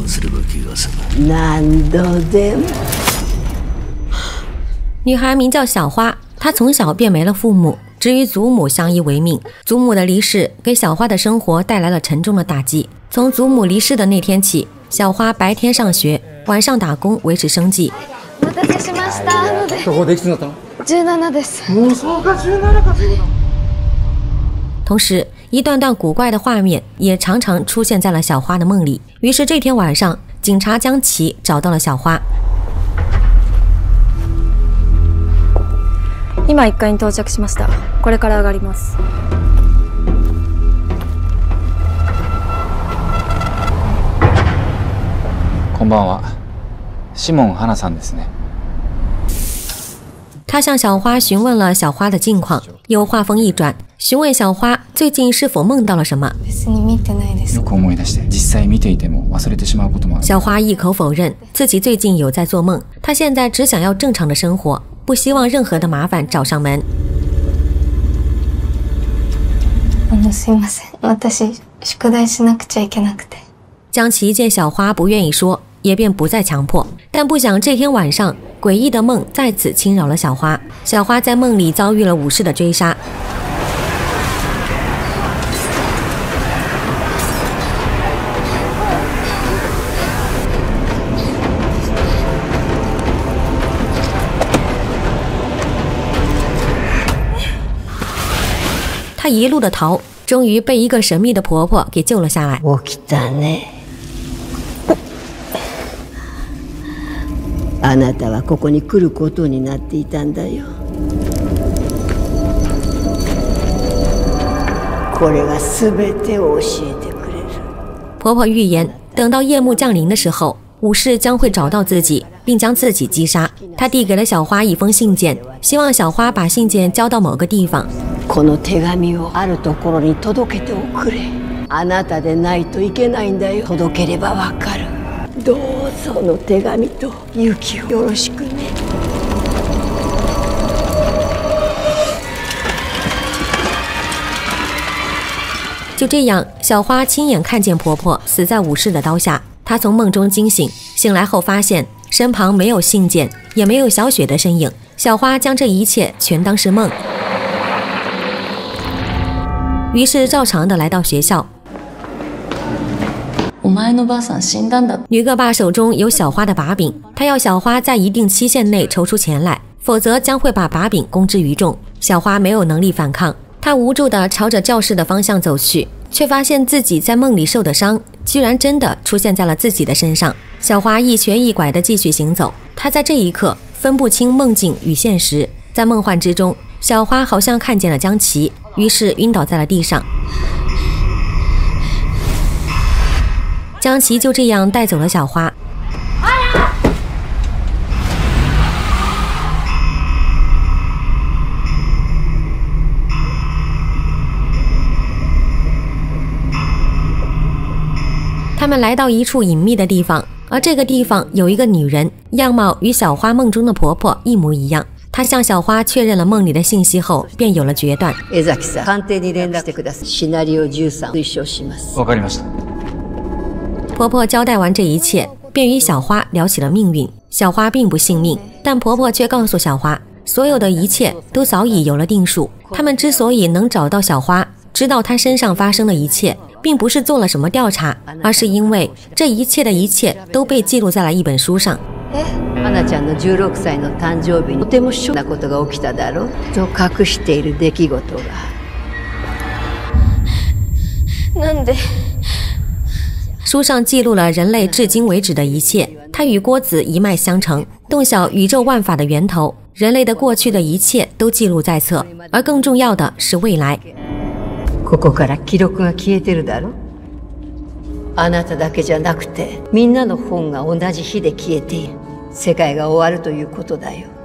すれば気が済む。何度でも。 女孩名叫小花，她从小便没了父母，只与祖母相依为命。祖母的离世给小花的生活带来了沉重的打击。从祖母离世的那天起，小花白天上学，晚上打工维持生计。 お待たせしました。 どこでいくつになったの ？17です。 もうそうか17か15だ。 同时，一段段古怪的画面也常常出现在了小花的梦里。于是这天晚上，警察江崎找到了小花。 今1階に到着しました。これから上がります。 こんばんは。シモン花さんですね。 他向小花询问了小花的近况，又话锋一转，询问小花最近是否梦到了什么。 よく思い出して、実際見ていても忘れてしまうこともある。 小花一口否认自己最近有在做梦，她现在只想要正常的生活，不希望任何的麻烦找上门。 すいません、私宿題しなくちゃいけなくて。 江崎见小花不愿意说，也便不再强迫。但不想这天晚上，诡异的梦再次侵扰了小花。小花在梦里遭遇了武士的追杀。她一路的逃，终于被一个神秘的婆婆给救了下来。 起きたね。あなたはここに来ることになっていたんだよ。これが全てを教えてくれる。 婆婆预言，等到夜幕降临的时候，武士将会找到自己，并将自己击杀。她递给了小花一封信件，希望小花把信件交到某个地方。 この手紙をあるところに届けておくれ。あなたでないといけないんだよ。届ければわかる。どうぞこの手紙と勇気をよろしくね。 就这样，小花亲眼看见婆婆死在武士的刀下。她从梦中惊醒，醒来后发现身旁没有信件，也没有小雪的身影。小花将这一切全当是梦，于是照常的来到学校。女恶霸手中有小花的把柄，她要小花在一定期限内筹出钱来，否则将会把把柄公之于众。小花没有能力反抗，她无助地朝着教室的方向走去，却发现自己在梦里受的伤居然真的出现在了自己的身上。小花一瘸一拐地继续行走，她在这一刻分不清梦境与现实。在梦幻之中，小花好像看见了江崎，于是晕倒在了地上。江崎就这样带走了小花。他们来到一处隐秘的地方，而这个地方有一个女人，样貌与小花梦中的婆婆一模一样。她向小花确认了梦里的信息后，便有了决断。 江崎さん、官邸に連絡してください。シナリオ13推奨します。 わかりました。 婆婆交代完这一切，便与小花聊起了命运。小花并不信命，但婆婆却告诉小花，所有的一切都早已有了定数。他们之所以能找到小花，知道她身上发生的一切，并不是做了什么调查，而是因为这一切的一切都被记录在了一本书上。 花ちゃんの16歳の誕生日にとてもショックなことが起きただろうと隠している出来事が。 なんで？ 书上记录了人类至今为止的一切，它与郭子一脉相承，洞晓宇宙万法的源头。人类的过去的一切都记录在册，而更重要的是未来。 ここから記録が消えてるだろ。あなただけじゃなくて、みんなの本が同じ日で消えて、世界が終わるということだよ。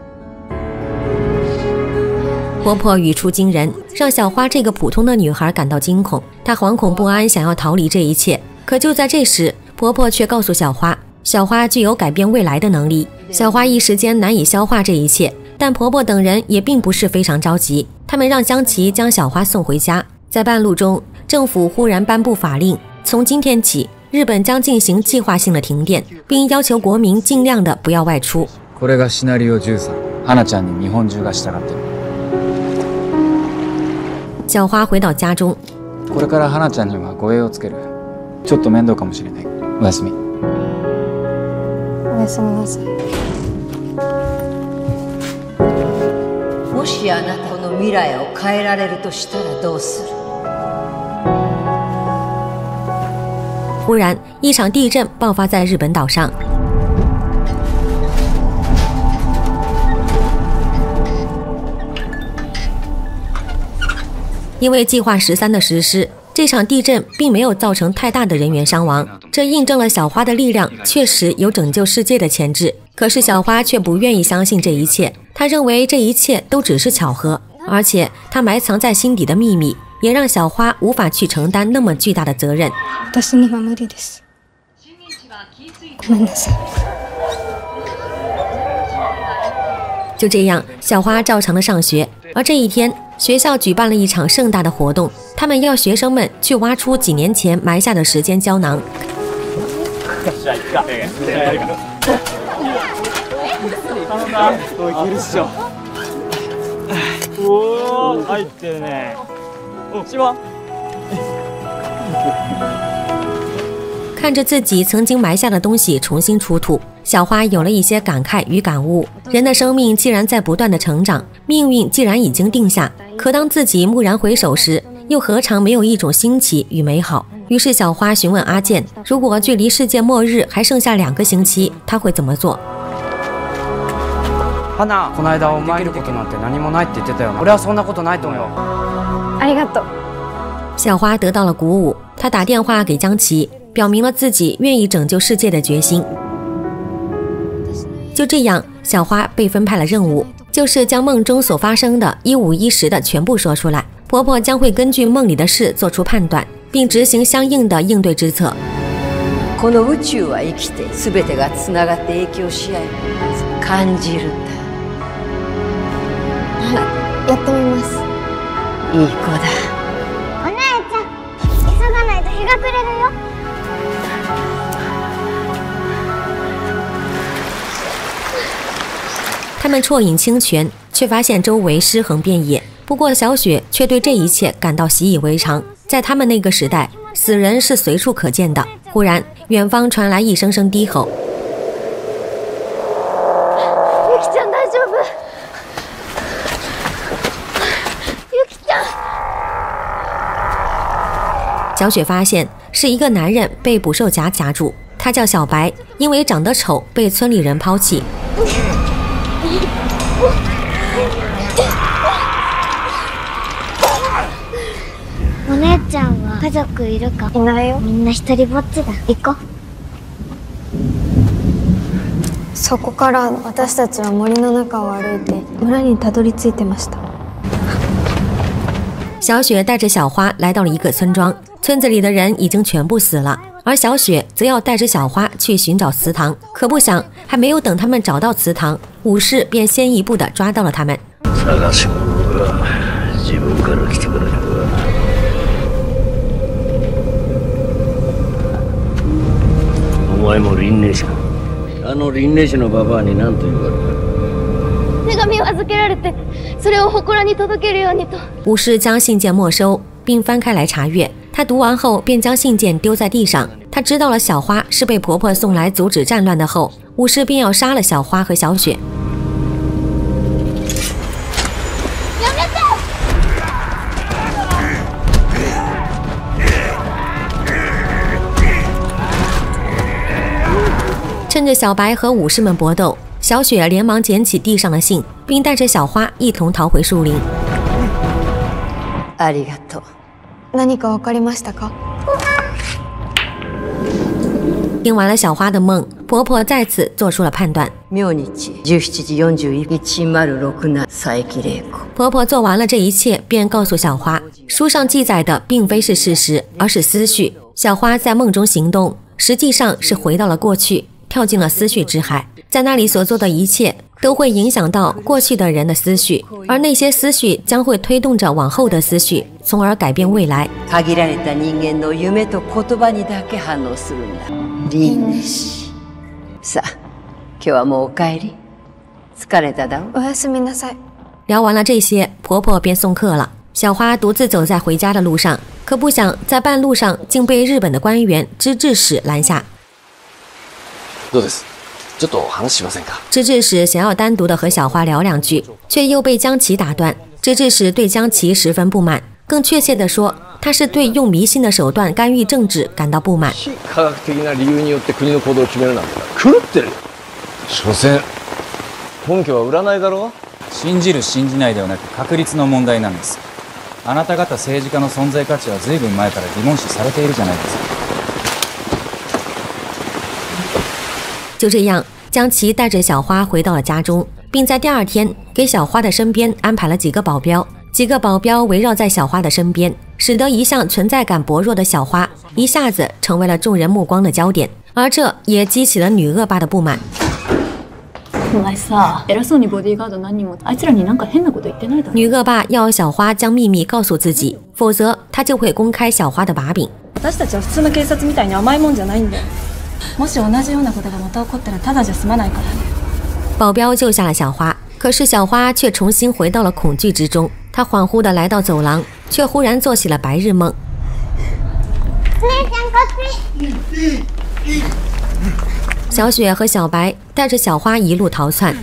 婆婆语出惊人，让小花这个普通的女孩感到惊恐。她惶恐不安，想要逃离这一切。可就在这时，婆婆却告诉小花，小花具有改变未来的能力。小花一时间难以消化这一切，但婆婆等人也并不是非常着急。他们让江崎将小花送回家。在半路中，政府忽然颁布法令，从今天起， 日本将进行计划性的停电，并要求国民尽量的不要外出。 これがシナリオ13。花ちゃんに日本中が従ってる。 小花回到家中， これから花ちゃんには護衛をつける。ちょっと面倒かもしれない。おやすみ。 おやすみなさい。 もしあなたの未来を変えられるとしたらどうする？ 忽然，一场地震爆发在日本岛上。因为计划13的实施，这场地震并没有造成太大的人员伤亡，这印证了小花的力量确实有拯救世界的潜质。可是小花却不愿意相信这一切，她认为这一切都只是巧合，而且她埋藏在心底的秘密也让小花无法去承担那么巨大的责任。 私には無理です。ごめんなさい。 就这样，小花照常的上学。而这一天，学校举办了一场盛大的活动，他们要学生们去挖出几年前埋下的时间胶囊。看着自己曾经埋下的东西重新出土，小花有了一些感慨与感悟。人的生命既然在不断的成长，命运既然已经定下，可当自己蓦然回首时，又何尝没有一种新奇与美好？于是小花询问阿健，如果距离世界末日还剩下2个星期，他会怎么做？ 花菜、この間お前にできることなんて何もないって言ってたよな。俺はそんなことないと思うよ。 ありがとう。 小花得到了鼓舞，她打电话给江琪，表明了自己愿意拯救世界的决心。就这样，小花被分派了任务，就是将梦中所发生的一五一十的全部说出来。婆婆将会根据梦里的事做出判断，并执行相应的应对之策。 この宇宙は生きて全てがつながって影響し合い感じるんだ。 やってみます。 いい子だ。 お姉ちゃん、急がないと日が暮れるよ。 他们啜饮清泉，却发现周围尸横遍野。不过小雪却对这一切感到习以为常。在他们那个时代，死人是随处可见的。忽然，远方传来一声声低吼。 ゆきちゃん大丈夫？ゆきちゃん。 小雪发现是一个男人被捕兽夹夹住，他叫小白，因为长得丑被村里人抛弃。 お姉ちゃんは家族いるか？ いないよ。 みんな一人ぼっちだ。行こう。 そこから私たちは森の中を歩いて村にたどり着いてました。 小雪带着小花来到了一个村庄，村子里的人已经全部死了，而小雪则要带着小花去寻找祠堂。可不想，还没有等他们找到祠堂，武士便先一步的抓到了他们。 お前も輪廻者。あの輪廻者のババアに何と言われた？ 手紙を預けられて、それを祠に届けるようにと。 武士将信件没收，并翻开来查阅。他读完后，便将信件丢在地上。他知道了小花是被婆婆送来阻止战乱的后，武士便要杀了小花和小雪。趁着小白和武士们搏斗，小雪连忙捡起地上的信，并带着小花一同逃回树林。 ありがとう。 何か分かりましたか？ 听完了小花的梦，婆婆再次做出了判断。 明日17時41分106佐伯玲子。 婆婆做完了这一切，便告诉小花，书上记载的并非是事实，而是思绪。小花在梦中行动，实际上是回到了过去，跳进了思绪之海。在那里所做的一切， 都会影响到过去的人的思緒，而那些思緒将会推动着往後的思緒，從而改變未來。 限られた人間の夢と言葉にだけ反応するんだ。輪廻師。さあ、今日はもうお帰り。疲れただろ。 おやすみなさい。 聊完了这些，婆婆便送客了。小花独自走在回家的路上，可不想在半路上竟被日本的官员知治使拦下。 どうです？ちょっと話しませんか？ 知治使想要单独的和小花聊两句，却又被江崎打断。知治使对江崎十分不满，更确切地说，他是对用迷信的手段干预政治感到不满。 非科学的な理由によって国の行動を決めるなんて狂ってる。所詮根拠は占いだろう。 信じる信じないではなく確率の問題なんです。あなた方政治家の存在価値は随分前から疑問視されているじゃないですか。 就这样，江崎带着小花回到了家中，并在第二天给小花的身边安排了几个保镖。几个保镖围绕在小花的身边，使得一向存在感薄弱的小花一下子成为了众人目光的焦点，而这也激起了女恶霸的不满。女恶霸要小花将秘密告诉自己，否则她就会公开小花的把柄。 私たちは普通の警察みたいに甘いもんじゃないんだよ。もし同じようなことがまた起こったらただじゃ済まないからね。 保镖救下了小花，可是小花却重新回到了恐惧之中。她恍惚地来到走廊，却忽然做起了白日梦。 姉ちゃんこっち。 小雪和小白带着小花一路逃窜。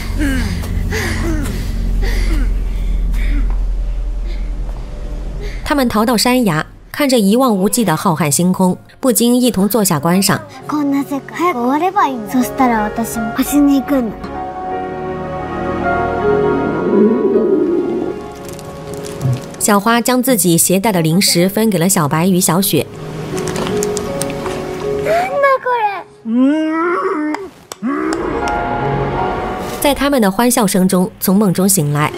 他们逃到山崖，看着一望无际的浩瀚星空，不禁一同坐下观赏。 こんな世界早く終わればいいの。そしたら私も星に行くんだ。 小花将自己携带的零食分给了小白与小雪。在他们的欢笑声中，从梦中醒来。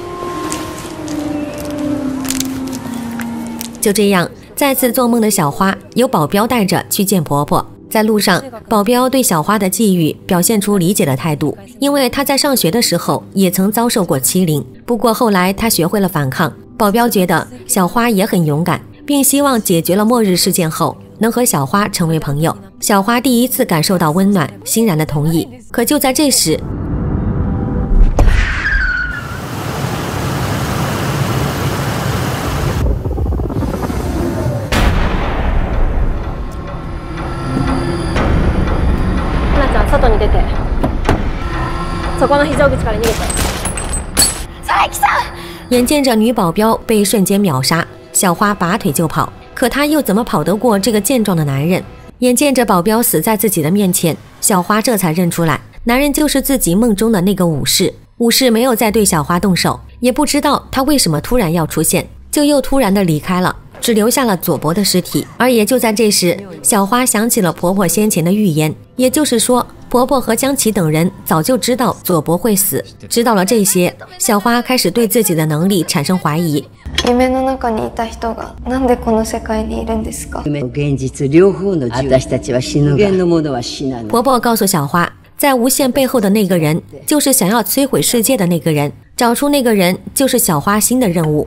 就这样，再次做梦的小花由保镖带着去见婆婆。在路上，保镖对小花的际遇表现出理解的态度，因为她在上学的时候也曾遭受过欺凌，不过后来她学会了反抗。保镖觉得小花也很勇敢，并希望解决了末日事件后能和小花成为朋友。小花第一次感受到温暖，欣然的同意。可就在这时， 外に出て、そこの非常口から逃げて。 佐伯さん！ 眼见着女保镖被瞬间秒杀，小花拔腿就跑，可她又怎么跑得过这个健壮的男人？眼见着保镖死在自己的面前，小花这才认出来，男人就是自己梦中的那个武士。武士没有再对小花动手，也不知道他为什么突然要出现，就又突然的离开了，只留下了佐伯的尸体。而也就在这时，小花想起了婆婆先前的预言，也就是说，婆婆和江崎等人早就知道佐伯会死。知道了这些，小花開始对自己的能力产生怀疑。 夢の中にいた人がなんでこの世界にいるんですか？ 夢と現実両方の私たちは死ぬが無限のものは死なない。 婆婆告诉小花，在无限背后的那个人，就是想要摧毁世界的那个人，找出那个人就是小花新的任务。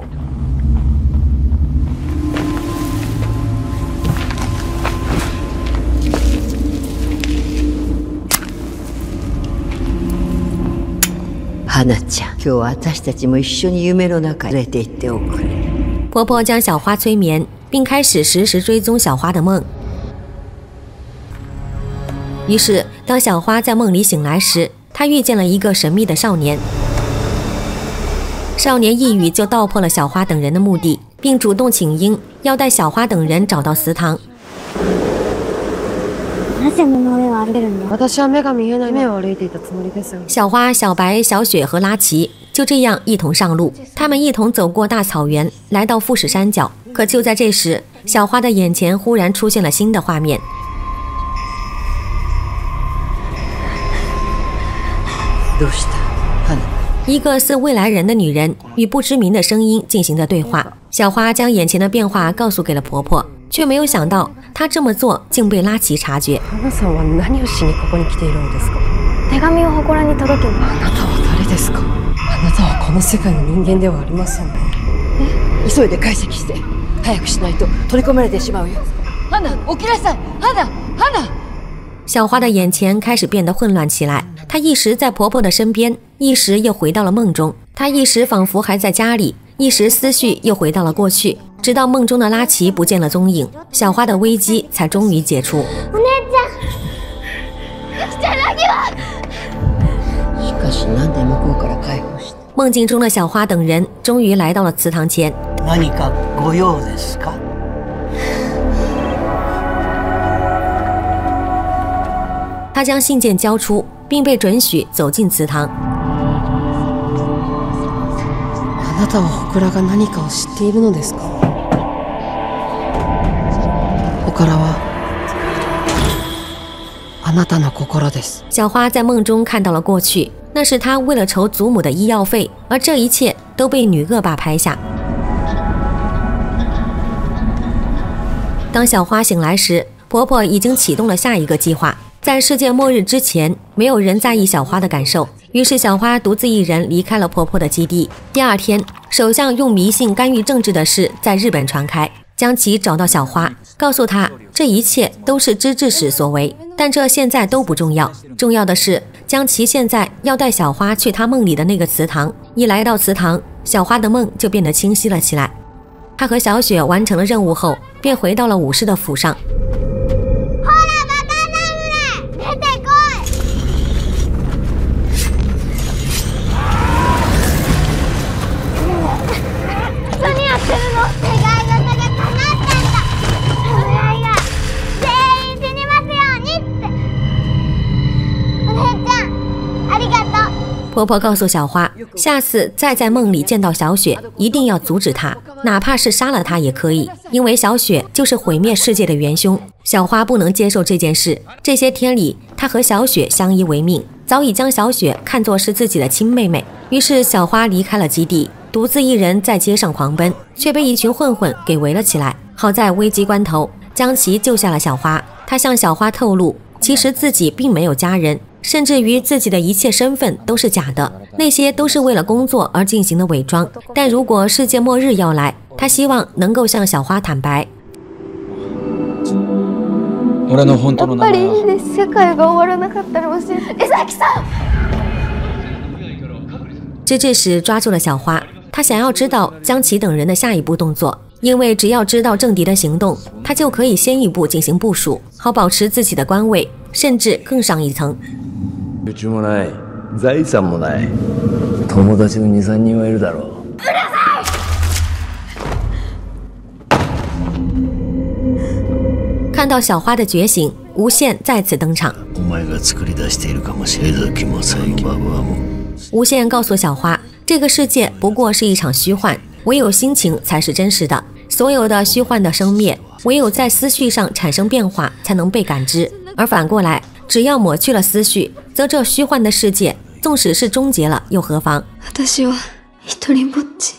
花ちゃん、今日は私たちも一緒に夢の中へ連れて行っておくれ。 婆婆将小花催眠，并开始实时追踪小花的梦。于是，当小花在梦里醒来时，她遇见了一个神秘的少年。少年一语就道破了小花等人的目的，并主动请缨，要带小花等人找到祠堂。 私は目が見えない目を歩いていたつもりです。 小花、小白、小雪和拉奇就这样一同上路，他们一同走过大草原，来到富士山脚。可就在这时，小花的眼前忽然出现了新的画面。 どうした？花。 一个似未来人的女人与不知名的声音进行着对话。小花将眼前的变化告诉给了婆婆，却没有想到她这么做竟被拉奇察觉。 花さんは何をしにここに来ているのですか？手紙を祠に届けに。あなたはですか？あなたはこの世界の人間ではありません。急いで解析して、早くしないと取り込まれてしまうよ。ハナ，起きなさい！ハナ，ハナ。 小花的眼前开始变得混乱起来，她一时在婆婆的身边，一时又回到了梦中。她一时仿佛还在家里，一时思绪又回到了过去，直到梦中的拉奇不见了踪影，小花的危机才终于解除。 お姉ちゃん、草薙は。 しかしなんで向こうから解放した？ 梦境中的小花等人终于来到了祠堂前。 何かご用ですか？ 他将信件交出，并被准许走进祠堂。 あなたはほくらが何かを知っているのですか？ほくらはあなたの心です。 小花在梦中看到了过去，那是她为了筹祖母的医药费，而这一切都被女恶霸拍下。当小花醒来时，婆婆已经启动了下一个计划。在世界末日之前，没有人在意小花的感受，于是小花独自一人离开了婆婆的基地。第二天，首相用迷信干预政治的事在日本传开，将其找到小花，告诉她这一切都是知治使所为，但这现在都不重要，重要的是将其现在要带小花去她梦里的那个祠堂。一来到祠堂，小花的梦就变得清晰了起来。她和小雪完成了任务后，便回到了武士的府上。婆婆告诉小花，下次再在梦里见到小雪，一定要阻止她，哪怕是杀了她也可以，因为小雪就是毁灭世界的元凶。小花不能接受这件事，这些天里，她和小雪相依为命，早已将小雪看作是自己的亲妹妹。于是小花离开了基地，独自一人在街上狂奔，却被一群混混给围了起来。好在危机关头，将其救下了小花。她向小花透露，其实自己并没有家人，甚至于自己的一切身份都是假的，那些都是为了工作而进行的伪装。但如果世界末日要来，他希望能够向小花坦白。 やっぱりいいです。世界が終わらなかったら教えて。江崎さん。 知治使抓住了小花，他想要知道江崎等人的下一步动作，因为只要知道政敌的行动，他就可以先一步进行部署，好保持自己的官位，甚至更上一层。 うちもない、財産もない。友達の2、3人はいるだろう。うるさい！看到小花的觉醒，无限再次登场。 お前が作り出しているかもしれない。江崎も最後はもう。 无限告诉小花，这个世界不过是一场虚幻，唯有心情才是真实的。所有的虚幻的生灭，唯有在思绪上产生变化，才能被感知。而反过来，只要抹去了思绪，则这虚幻的世界，纵使是终结了，又何妨？ 私は一人ぼっち。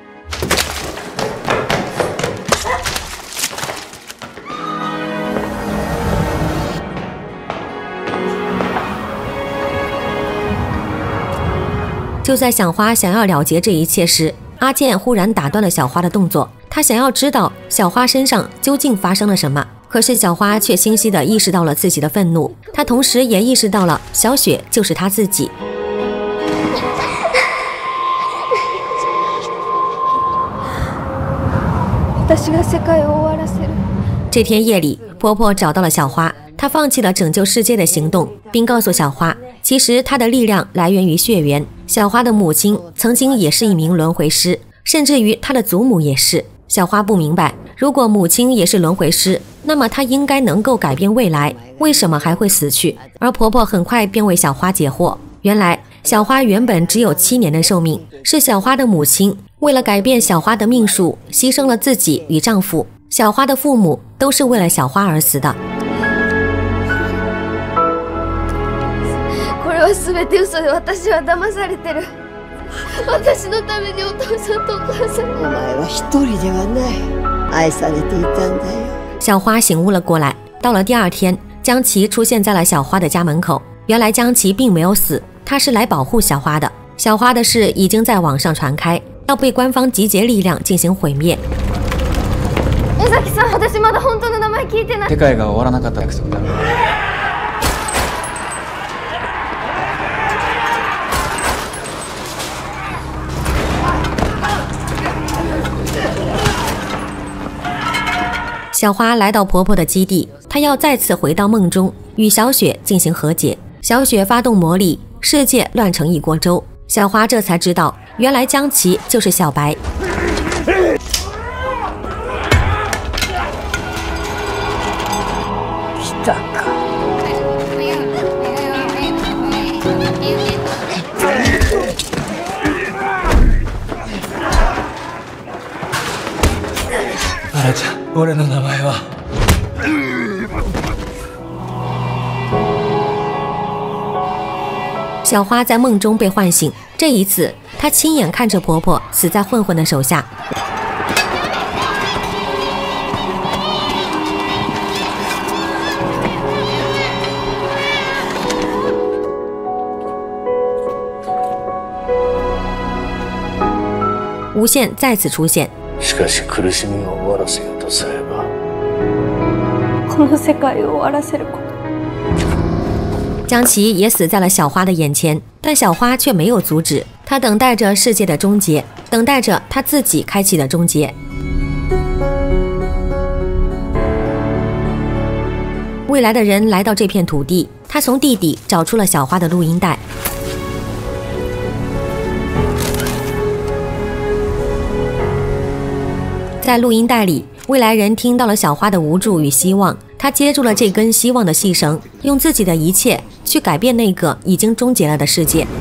就在小花想要了结这一切时，阿健忽然打断了小花的动作。他想要知道小花身上究竟发生了什么，可是小花却清晰地意识到了自己的愤怒，她同时也意識到了小雪就是她自己。 私が世界を終わらせる。 这天夜里，婆婆找到了小花，她放弃了拯救世界的行动，并告诉小花，其实她的力量来源于血缘。小花的母亲曾经也是一名轮回师，甚至于她的祖母也是。小花不明白，如果母亲也是轮回师，那么她应该能够改变未来，为什么还会死去？而婆婆很快便为小花解惑，原来小花原本只有7年的寿命，是小花的母亲为了改变小花的命数，牺牲了自己与丈夫。小花的父母都是为了小花而死的。 これは全て嘘で、私は騙されてる。私のためにお父さんとお母さん。 お前は一人ではない。愛されていたんだよ。 小花醒悟了过来。到了第二天，江崎出现在了小花的家门口。原来江崎并没有死，他是来保护小花的。 小花的事已经在网上传开，要被官方集结力量进行毁灭。 江崎さん、私まだ本当の名前聞いてない。 世界が終わらなかった約束だ。 小花来到婆婆的基地，她要再次回到梦中，与小雪进行和解。小雪发动魔力，世界乱成一锅粥。小花这才知道，原来江崎就是小白。 あらちゃん、俺の名前は。 小花在梦中被唤醒，这一次她亲眼看着婆婆死在混混的手下。无限再次出现。 しかし苦しみを終わらせようとすれば、 この世界を終わらせること。 江崎也死在了小花的眼前，但小花却没有阻止，她等待着世界的终结，等待着她自己开启的终结。未来的人来到这片土地，他从地底找出了小花的录音带。在录音带里，未来人听到了小花的无助与希望，他接住了这根希望的细绳，用自己的一切去改变那个已经终结了的世界。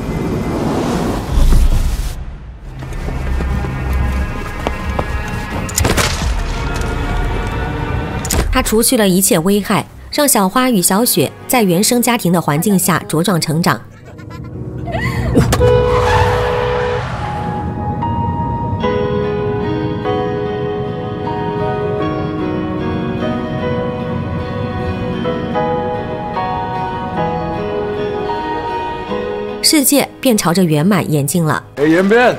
他除去了一切危害，让小花与小雪在原生家庭的环境下茁壮成长。世界便朝着圆满演进了。 演变。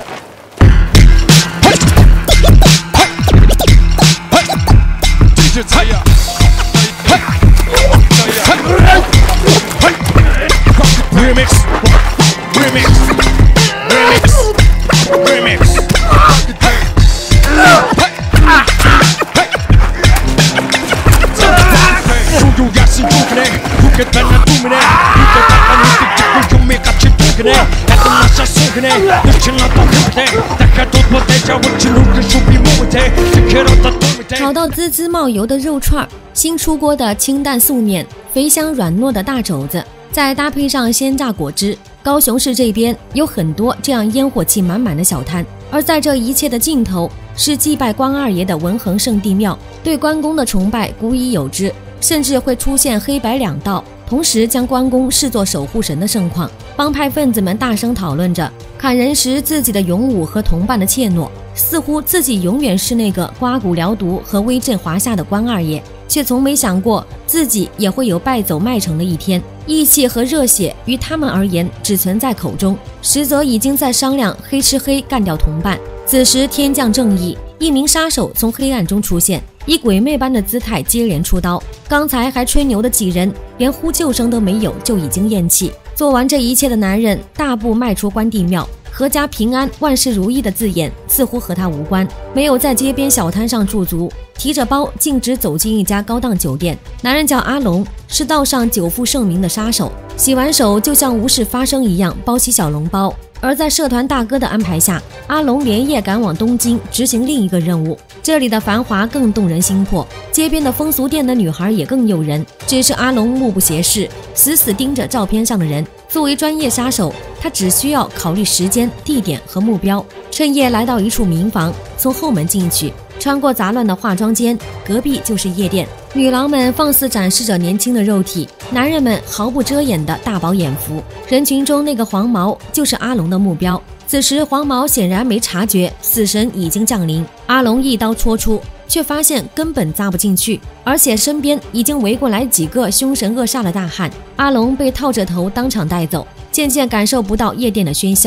炒到滋滋冒油的肉串，新出锅的清淡素面，肥香软糯的大肘子，再搭配上鲜榨果汁。高雄市这边有很多这样烟火气满满的小摊，而在这一切的尽头，是祭拜关二爷的文衡圣地庙，对关公的崇拜古已有之，甚至会出现黑白两道，同时将关公视作守护神的盛况。帮派分子们大声讨论着砍人时自己的勇武和同伴的怯懦，似乎自己永远是那个刮骨疗毒和威震华夏的关二爷，却从没想过自己也会有败走麦城的一天。义气和热血于他们而言只存在口中，实则已经在商量黑吃黑干掉同伴。此时天降正义，一名杀手从黑暗中出现，以鬼魅般的姿态接连出刀。刚才还吹牛的几人连呼救声都没有，就已经咽气。做完这一切的男人大步迈出关帝庙，阖家平安万事如意的字眼似乎和他无关，没有在街边小摊上驻足，提着包径直走进一家高档酒店。男人叫阿龙，是道上久负盛名的杀手，洗完手就像无事发生一样包起小笼包。而在社团大哥的安排下，阿龙连夜赶往东京执行另一个任务。这里的繁华更动人心魄，街边的风俗店的女孩也更诱人。只是阿龙目不斜视，死死盯着照片上的人。作为专业杀手，他只需要考虑时间、地点和目标。趁夜来到一处民房，从后门进去，穿过杂乱的化妆间，隔壁就是夜店。女郎们放肆展示着年轻的肉体，男人们毫不遮掩的大饱眼福。人群中那个黄毛就是阿龙的目标。此时黄毛显然没察觉死神已经降临，阿龙一刀戳出，却发现根本扎不进去，而且身边已经围过来几个凶神恶煞的大汉。阿龙被套着头当场带走，渐渐感受不到夜店的喧嚣，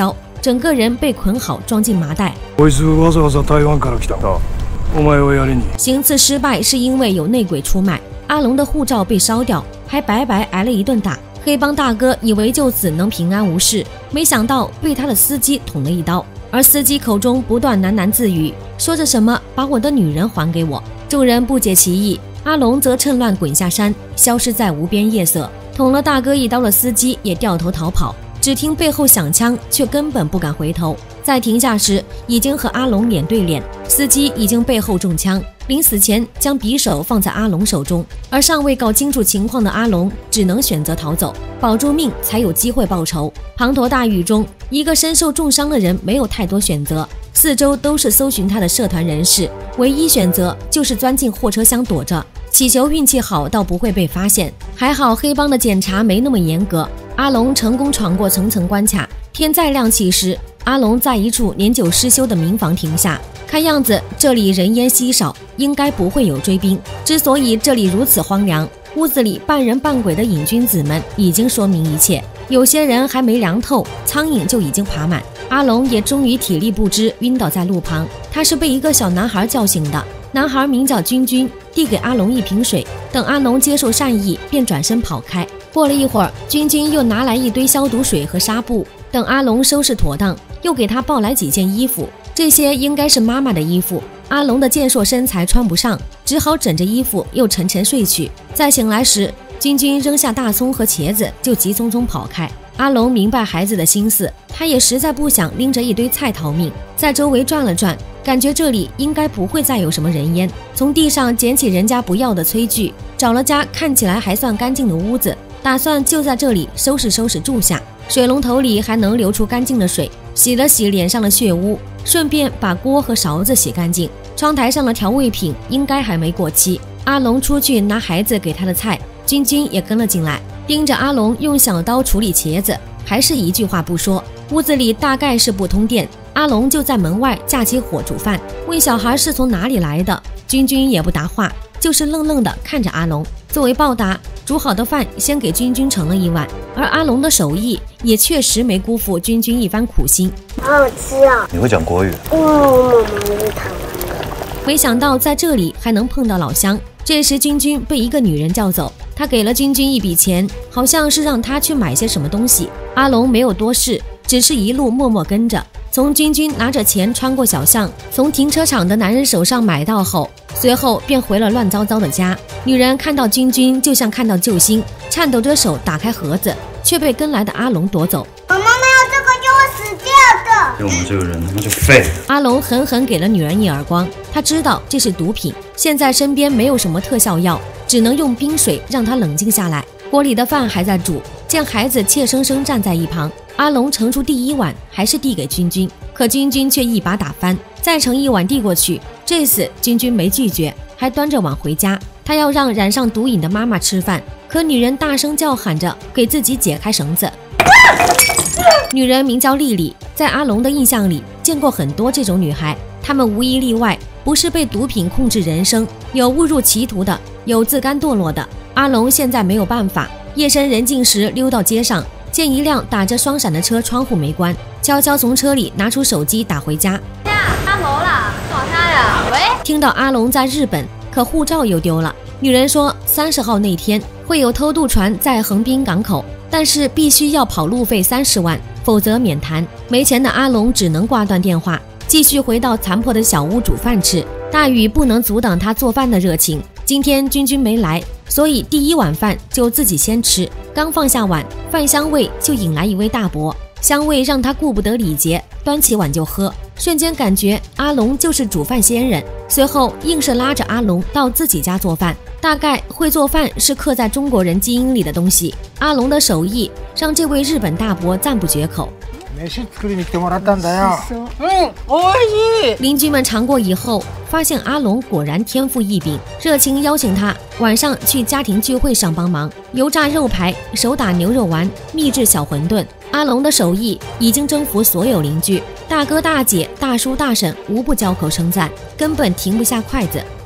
整个人被捆好装进麻袋。 こいつわざわざ台湾から来た。お前をやりに。 行刺失败是因为有内鬼出卖，阿龙的护照被烧掉，还白白挨了一顿打。黑帮大哥以为就此能平安无事，没想到被他的司机捅了一刀，而司机口中不断喃喃自语，说着什么把我的女人还给我。众人不解其意，阿龙则趁乱滚下山，消失在无边夜色。捅了大哥一刀的司机也掉头逃跑，只听背后响枪，却根本不敢回头。在停下时，已经和阿龙脸对脸，司机已经背后中枪，临死前将匕首放在阿龙手中，而尚未搞清楚情况的阿龙只能选择逃走，保住命才有机会报仇。滂沱大雨中，一个身受重伤的人没有太多选择，四周都是搜寻他的社团人士，唯一选择就是钻进货车厢躲着，祈求运气好到不会被发现。还好黑帮的检查没那么严格，阿龙成功闯过层层关卡。天再亮起时，阿龙在一处年久失修的民房停下，看样子这里人烟稀少，应该不会有追兵。之所以这里如此荒凉，屋子里半人半鬼的瘾君子们已经说明一切。有些人还没凉透，苍蝇就已经爬满。阿龙也终于体力不支，晕倒在路旁。他是被一个小男孩叫醒的，男孩名叫君君，递给阿龙一瓶水，等阿龙接受善意，便转身跑开。过了一会儿，君君又拿来一堆消毒水和纱布，等阿龙收拾妥当，又给他抱来几件衣服，这些应该是妈妈的衣服。阿龙的健硕身材穿不上，只好枕着衣服又沉沉睡去。再醒来时，君君扔下大葱和茄子，就急匆匆跑开。阿龙明白孩子的心思，他也实在不想拎着一堆菜逃命，在周围转了转，感觉这里应该不会再有什么人烟，从地上捡起人家不要的炊具，找了家看起来还算干净的屋子，打算就在这里收拾收拾住下。水龙头里还能流出干净的水，洗了洗脸上的血污，顺便把锅和勺子洗干净。窗台上的调味品应该还没过期。阿龙出去拿孩子给他的菜，君君也跟了进来，盯着阿龙用小刀处理茄子，还是一句话不说。屋子里大概是不通电，阿龙就在门外架起火煮饭，问小孩是从哪里来的。君君也不答话，就是愣愣地看着阿龙。作为报答，煮好的饭先给君君盛了一碗，而阿龙的手艺也确实没辜负君君一番苦心。 好好吃啊！ 你会讲国语？ 因为我妈妈是台湾的。 没想到在这里还能碰到老乡。这时君君被一个女人叫走，她给了君君一笔钱，好像是让他去买些什么东西。阿龙没有多事，只是一路默默跟着。从君君拿着钱穿过小巷，从停车场的男人手上买到后，随后便回了乱糟糟的家。女人看到君君就像看到救星，颤抖着手打开盒子，却被跟来的阿龙夺走。 我妈妈要这个就会死掉的。 对我们这个人他妈就废了。 阿龙狠狠给了女人一耳光，他知道这是毒品，现在身边没有什么特效药，只能用冰水让他冷静下来。锅里的饭还在煮，见孩子怯生生站在一旁，阿龙盛出第一碗还是递给君君，可君君却一把打翻，再盛一碗递过去。这次君君没拒绝，还端着碗回家。他要让染上毒瘾的妈妈吃饭，可女人大声叫喊着给自己解开绳子。女人名叫丽丽，在阿龙的印象里见过很多这种女孩，她们无一例外不是被毒品控制人生，有误入歧途的，有自甘堕落的。阿龙现在没有办法，夜深人静时溜到街上，见一辆打着双闪的车窗户没关，悄悄从车里拿出手机打回家。 他没了，找他呀。喂， 听到阿龙在日本，可护照又丢了。女人说30号那天会有偷渡船在横滨港口，但是必须要跑路费30万，否则免谈。没钱的阿龙只能挂断电话，继续回到残破的小屋煮饭吃。大雨不能阻挡他做饭的热情。今天君君没来，所以第一碗饭就自己先吃。刚放下碗，饭香味就引来一位大伯，香味让他顾不得礼节，端起碗就喝。瞬间感觉阿龙就是煮饭仙人，随后硬是拉着阿龙到自己家做饭。大概会做饭是刻在中国人基因里的东西。阿龍的手艺让这位日本大伯赞不绝口。 飯作りに来てもらったんだよ。おいしい。 邻居们尝过以后，发现阿龙果然天赋异禀，热情邀请他晚上去家庭聚会上帮忙，油炸肉排、手打牛肉丸、秘制小馄饨。阿龙的手艺已经征服所有邻居，大哥大姐、大叔大婶无不交口称赞，根本停不下筷子。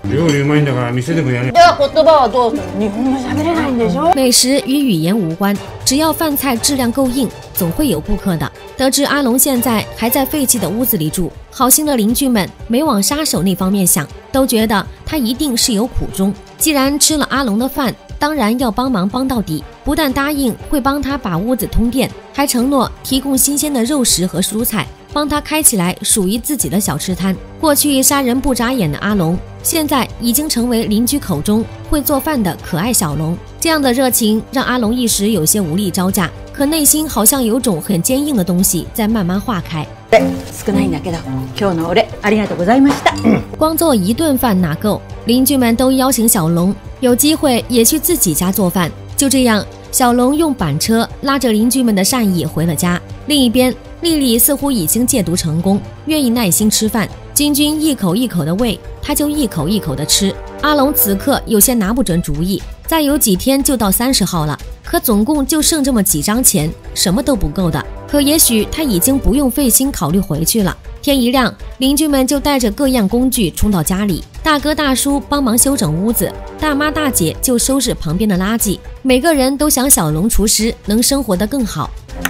料理うまいんだから店でもやれ。 では言葉はどうする？日本語喋れないんでしょ？ 美食与语言无关，只要饭菜质量够硬，总会有顾客的。得知阿龙现在还在废弃的屋子里住，好心的邻居们没往杀手那方面想，都觉得他一定是有苦衷。既然吃了阿龙的饭，当然要帮忙帮到底。不但答应会帮他把屋子通电，还承诺提供新鲜的肉食和蔬菜，帮他开起来属于自己的小吃摊。过去杀人不眨眼的阿龙，现在已经成为邻居口中会做饭的可爱小龙。这样的热情让阿龙一时有些无力招架，可内心好像有种很坚硬的东西在慢慢化开。 少ないんだけど、今日のお礼ありがとうございました。 光做一顿饭哪够？邻居们都邀请小龙有机会也去自己家做饭。就这样，小龙用板车拉着邻居们的善意回了家。另一边，丽丽似乎已经戒毒成功，愿意耐心吃饭。君君一口一口的喂，他就一口一口的吃。阿龙此刻有些拿不准主意，再有几天就到30号了，可总共就剩这么几张钱，什么都不够的。可也许他已经不用费心考虑回去了。天一亮，邻居们就带着各样工具冲到家里，大哥大叔帮忙修整屋子，大妈大姐就收拾旁边的垃圾，每个人都想小龙厨师能生活得更好。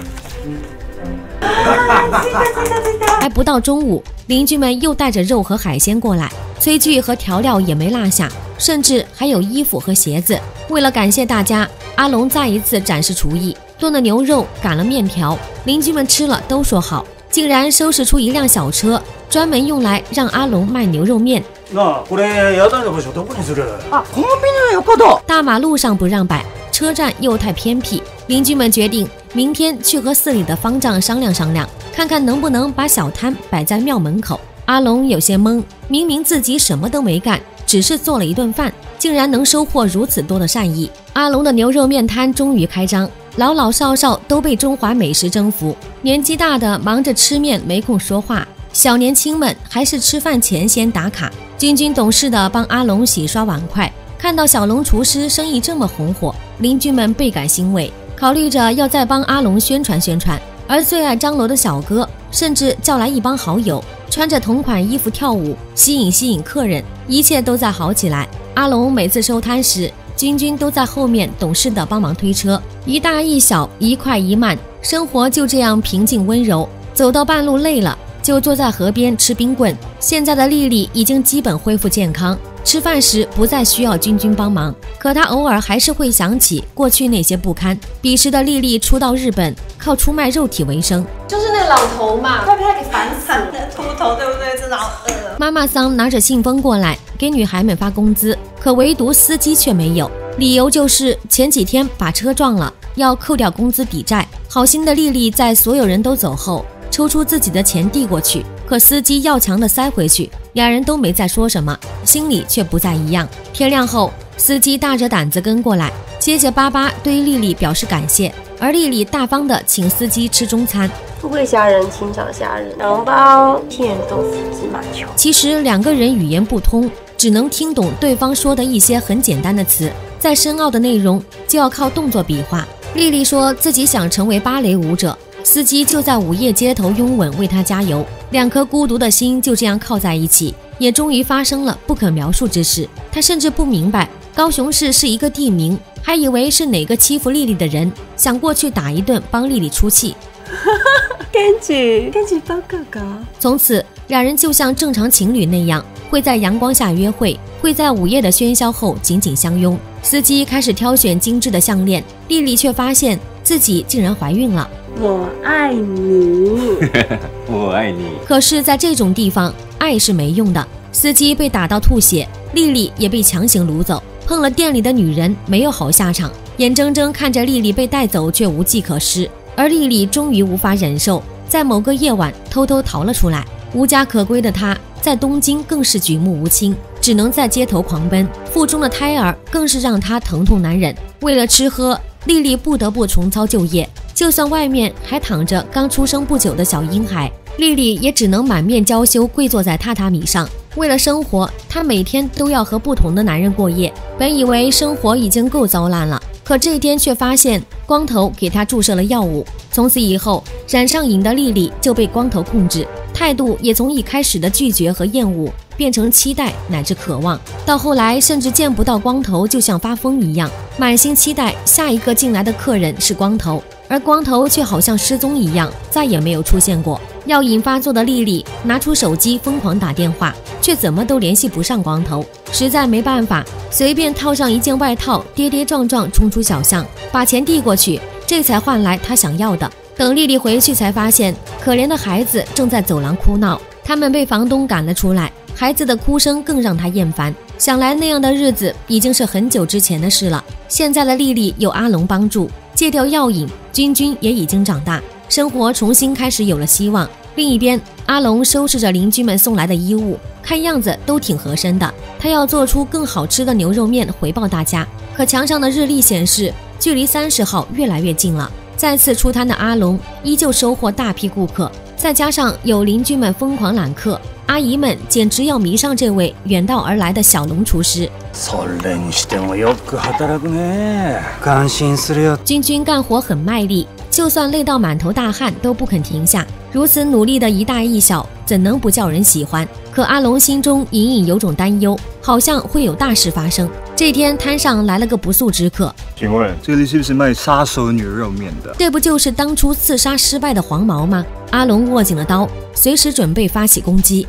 还不到中午，邻居们又带着肉和海鲜过来，炊具和调料也没落下，甚至还有衣服和鞋子。为了感谢大家，阿龙再一次展示厨艺，炖了牛肉，擀了面条，邻居们吃了都说好，竟然收拾出一辆小车，专门用来让阿龙卖牛肉面。 なあ、これ屋台の場所どこにする？ あ、コンビニの横だ。 大马路上不让摆，车站又太偏僻，邻居们决定明天去和寺里的方丈商量商量，看看能不能把小摊摆在庙门口。阿龙有些懵，明明自己什么都没干，只是做了一顿饭，竟然能收获如此多的善意。阿龙的牛肉面摊终于开张，老老少少都被中华美食征服，年纪大的忙着吃面没空说话，小年轻们还是吃饭前先打卡。君君懂事的帮阿龙洗刷碗筷，看到小龙厨师生意这么红火，邻居们倍感欣慰，考虑着要再帮阿龙宣传宣传。而最爱张罗的小哥甚至叫来一帮好友，穿着同款衣服跳舞，吸引客人，一切都在好起来。阿龙每次收摊时，君君都在后面懂事的帮忙推车，一大一小，一快一慢，生活就这样平静温柔。走到半路累了，就坐在河边吃冰棍。现在的丽丽已经基本恢复健康，吃饭时不再需要君君帮忙，可她偶尔还是会想起过去那些不堪。彼时的丽丽初到日本，靠出卖肉体为生， 就是那个老头嘛，快被他给烦死了，秃头对不对？真的好恶。 妈妈桑拿着信封过来给女孩们发工资，可唯独司机却没有，理由就是前几天把车撞了，要扣掉工资抵债。好心的丽丽在所有人都走后，抽出自己的钱递过去，可司机要强的塞回去，俩人都没再说什么，心里却不再一样。天亮后，司机大着胆子跟过来，结结巴巴对丽丽表示感谢，而丽丽大方地请司机吃中餐， 富贵虾仁、清炒虾仁，2包甜豆腐芝麻球。 其实两个人语言不通，只能听懂对方说的一些很简单的词，再深奥的内容就要靠动作比划。丽丽说自己想成为芭蕾舞者，司机就在午夜街头拥吻为她加油，两颗孤独的心就这样靠在一起，也终于发生了不可描述之事。她甚至不明白高雄市是一个地名，还以为是哪个欺负丽丽的人想过去打一顿帮丽丽出气。 ケンジバカか。 从此两人就像正常情侣那样，会在阳光下约会，会在午夜的喧嚣后紧紧相拥。司机开始挑选精致的项链，丽丽却发现自己竟然怀孕了。 我爱你我爱你。 可是在这种地方，爱是没用的。司机被打到吐血，丽丽也被强行掳走，碰了店里的女人没有好下场，眼睁睁看着丽丽被带走却无计可施。而丽丽终于无法忍受，在某个夜晚偷偷逃了出来。无家可归的她在东京更是举目无亲，只能在街头狂奔，腹中的胎儿更是让她疼痛难忍。为了吃喝，丽丽不得不重操旧业，就算外面还躺着刚出生不久的小婴孩，丽丽也只能满面娇羞跪坐在榻榻米上。为了生活，她每天都要和不同的男人过夜。本以为生活已经够糟烂了，可这天却发现光头给她注射了药物。从此以后，染上瘾的丽丽就被光头控制， 态度也从一开始的拒绝和厌恶变成期待乃至渴望，到后来甚至见不到光头就像发疯一样，满心期待下一个进来的客人是光头，而光头却好像失踪一样，再也没有出现过。药瘾发作的丽丽拿出手机疯狂打电话，却怎么都联系不上光头，实在没办法，随便套上一件外套，跌跌撞撞冲出小巷，把钱递过去，这才换来她想要的。等丽丽回去才发现，可怜的孩子正在走廊哭闹，他们被房东赶了出来，孩子的哭声更让她厌烦。想来那样的日子已经是很久之前的事了。现在的丽丽有阿龙帮助，戒掉药瘾，君君也已经长大，生活重新开始有了希望。另一边，阿龙收拾着邻居们送来的衣物，看样子都挺合身的。他要做出更好吃的牛肉面回报大家，可墙上的日历显示，距离30号越来越近了。再次出摊的阿龙依旧收获大批顾客，再加上有邻居们疯狂揽客，阿姨们简直要迷上这位远道而来的小龙厨师。 それにしてもよく働くね。感心するよ。 君君干活很卖力，就算累到满头大汗都不肯停下。如此努力的一大一小，怎能不叫人喜欢？可阿龙心中隐隐有种担忧，好像会有大事发生。这天摊上来了个不速之客， 请问这里是不是卖杀手牛肉面的？ 这不就是当初刺杀失败的黄毛吗？阿龙握紧了刀，随时准备发起攻击。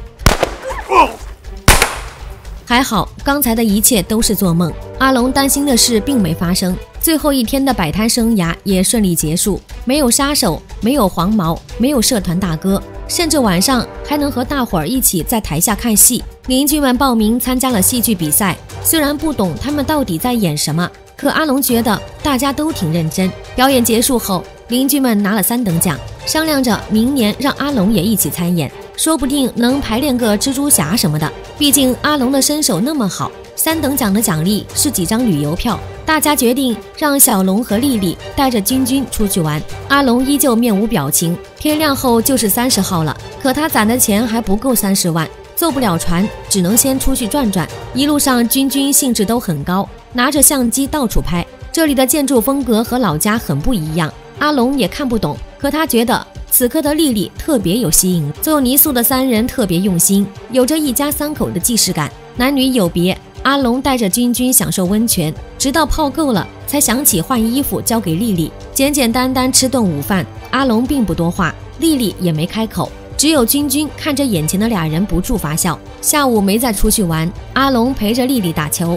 还好，刚才的一切都是做梦。阿龙担心的事并没发生，最后一天的摆摊生涯也顺利结束，没有杀手，没有黄毛，没有社团大哥，甚至晚上还能和大伙儿一起在台下看戏。邻居们报名参加了戏剧比赛，虽然不懂他们到底在演什么，可阿龙觉得大家都挺认真。表演结束后，邻居们拿了3等奖，商量着明年让阿龙也一起参演，说不定能排练个蜘蛛侠什么的。毕竟阿龙的身手那么好，3等奖的奖励是几张旅游票。大家决定让小龙和丽丽带着君君出去玩。阿龙依旧面无表情。天亮后就是30号了，可他攒的钱还不够30万，坐不了船，只能先出去转转。一路上君君兴致都很高，拿着相机到处拍。这里的建筑风格和老家很不一样，阿龙也看不懂，可他觉得此刻的丽丽特别有吸引力。做泥塑的3人特别用心，有着一家3口的既视感。男女有别，阿龙带着君君享受温泉，直到泡够了才想起换衣服交给丽丽。简简单单吃顿午饭，阿龙并不多话，丽丽也没开口，只有君君看着眼前的2人不住发笑。下午没再出去玩，阿龙陪着丽丽打球。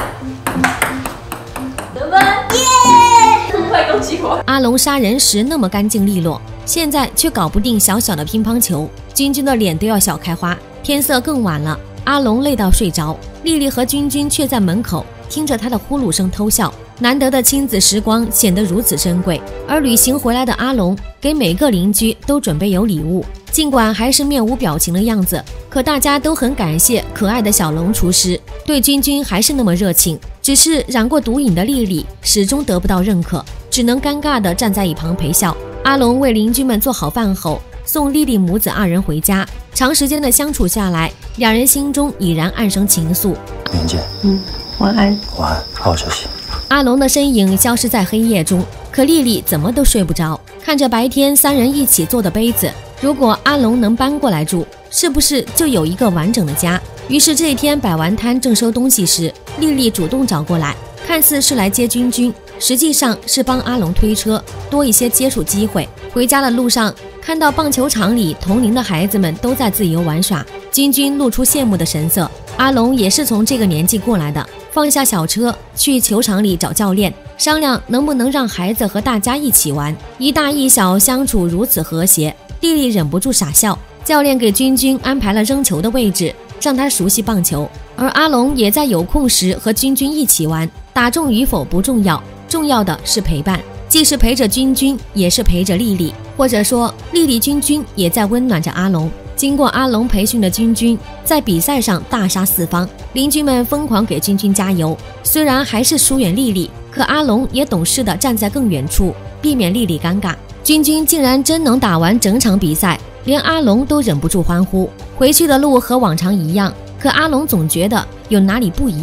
得分，耶！快恭喜我！ 阿龙杀人时那么干净利落，现在却搞不定小小的乒乓球，君君的脸都要笑开花。天色更晚了，阿龙累到睡着，丽丽和君君却在门口听着他的呼噜声偷笑。难得的亲子时光显得如此珍贵。而旅行回来的阿龙给每个邻居都准备有礼物，尽管还是面无表情的样子，可大家都很感谢可爱的小龙厨师，对君君还是那么热情。只是染过毒瘾的丽丽始终得不到认可，只能尴尬地站在一旁陪笑。阿龙为邻居们做好饭后，送丽丽母子2人回家。长时间的相处下来，2人心中已然暗生情愫。 明见， 晚安。 晚安，好好休息。 阿龙的身影消失在黑夜中，可丽丽怎么都睡不着，看着白天3人一起做的杯子，如果阿龙能搬过来住，是不是就有一个完整的家？于是这天摆完摊正收东西时，丽丽主动找过来，看似是来接君君，实际上是帮阿龙推车，多一些接触机会。回家的路上，看到棒球场里同龄的孩子们都在自由玩耍，君君露出羡慕的神色。阿龙也是从这个年纪过来的，放下小车去球场里找教练，商量能不能让孩子和大家一起玩。一大一小相处如此和谐，丽丽忍不住傻笑。教练给君君安排了扔球的位置，让他熟悉棒球，而阿龙也在有空时和君君一起玩。打中与否不重要，重要的是陪伴，既是陪着君君，也是陪着丽丽，或者说丽丽君君也在温暖着阿龙。经过阿龙培训的君君在比赛上大杀4方，邻居们疯狂给君君加油。虽然还是疏远丽丽，可阿龙也懂事地站在更远处，避免丽丽尴尬。君君竟然真能打完整场比赛，连阿龙都忍不住欢呼。回去的路和往常一样，可阿龙总觉得有哪里不一样。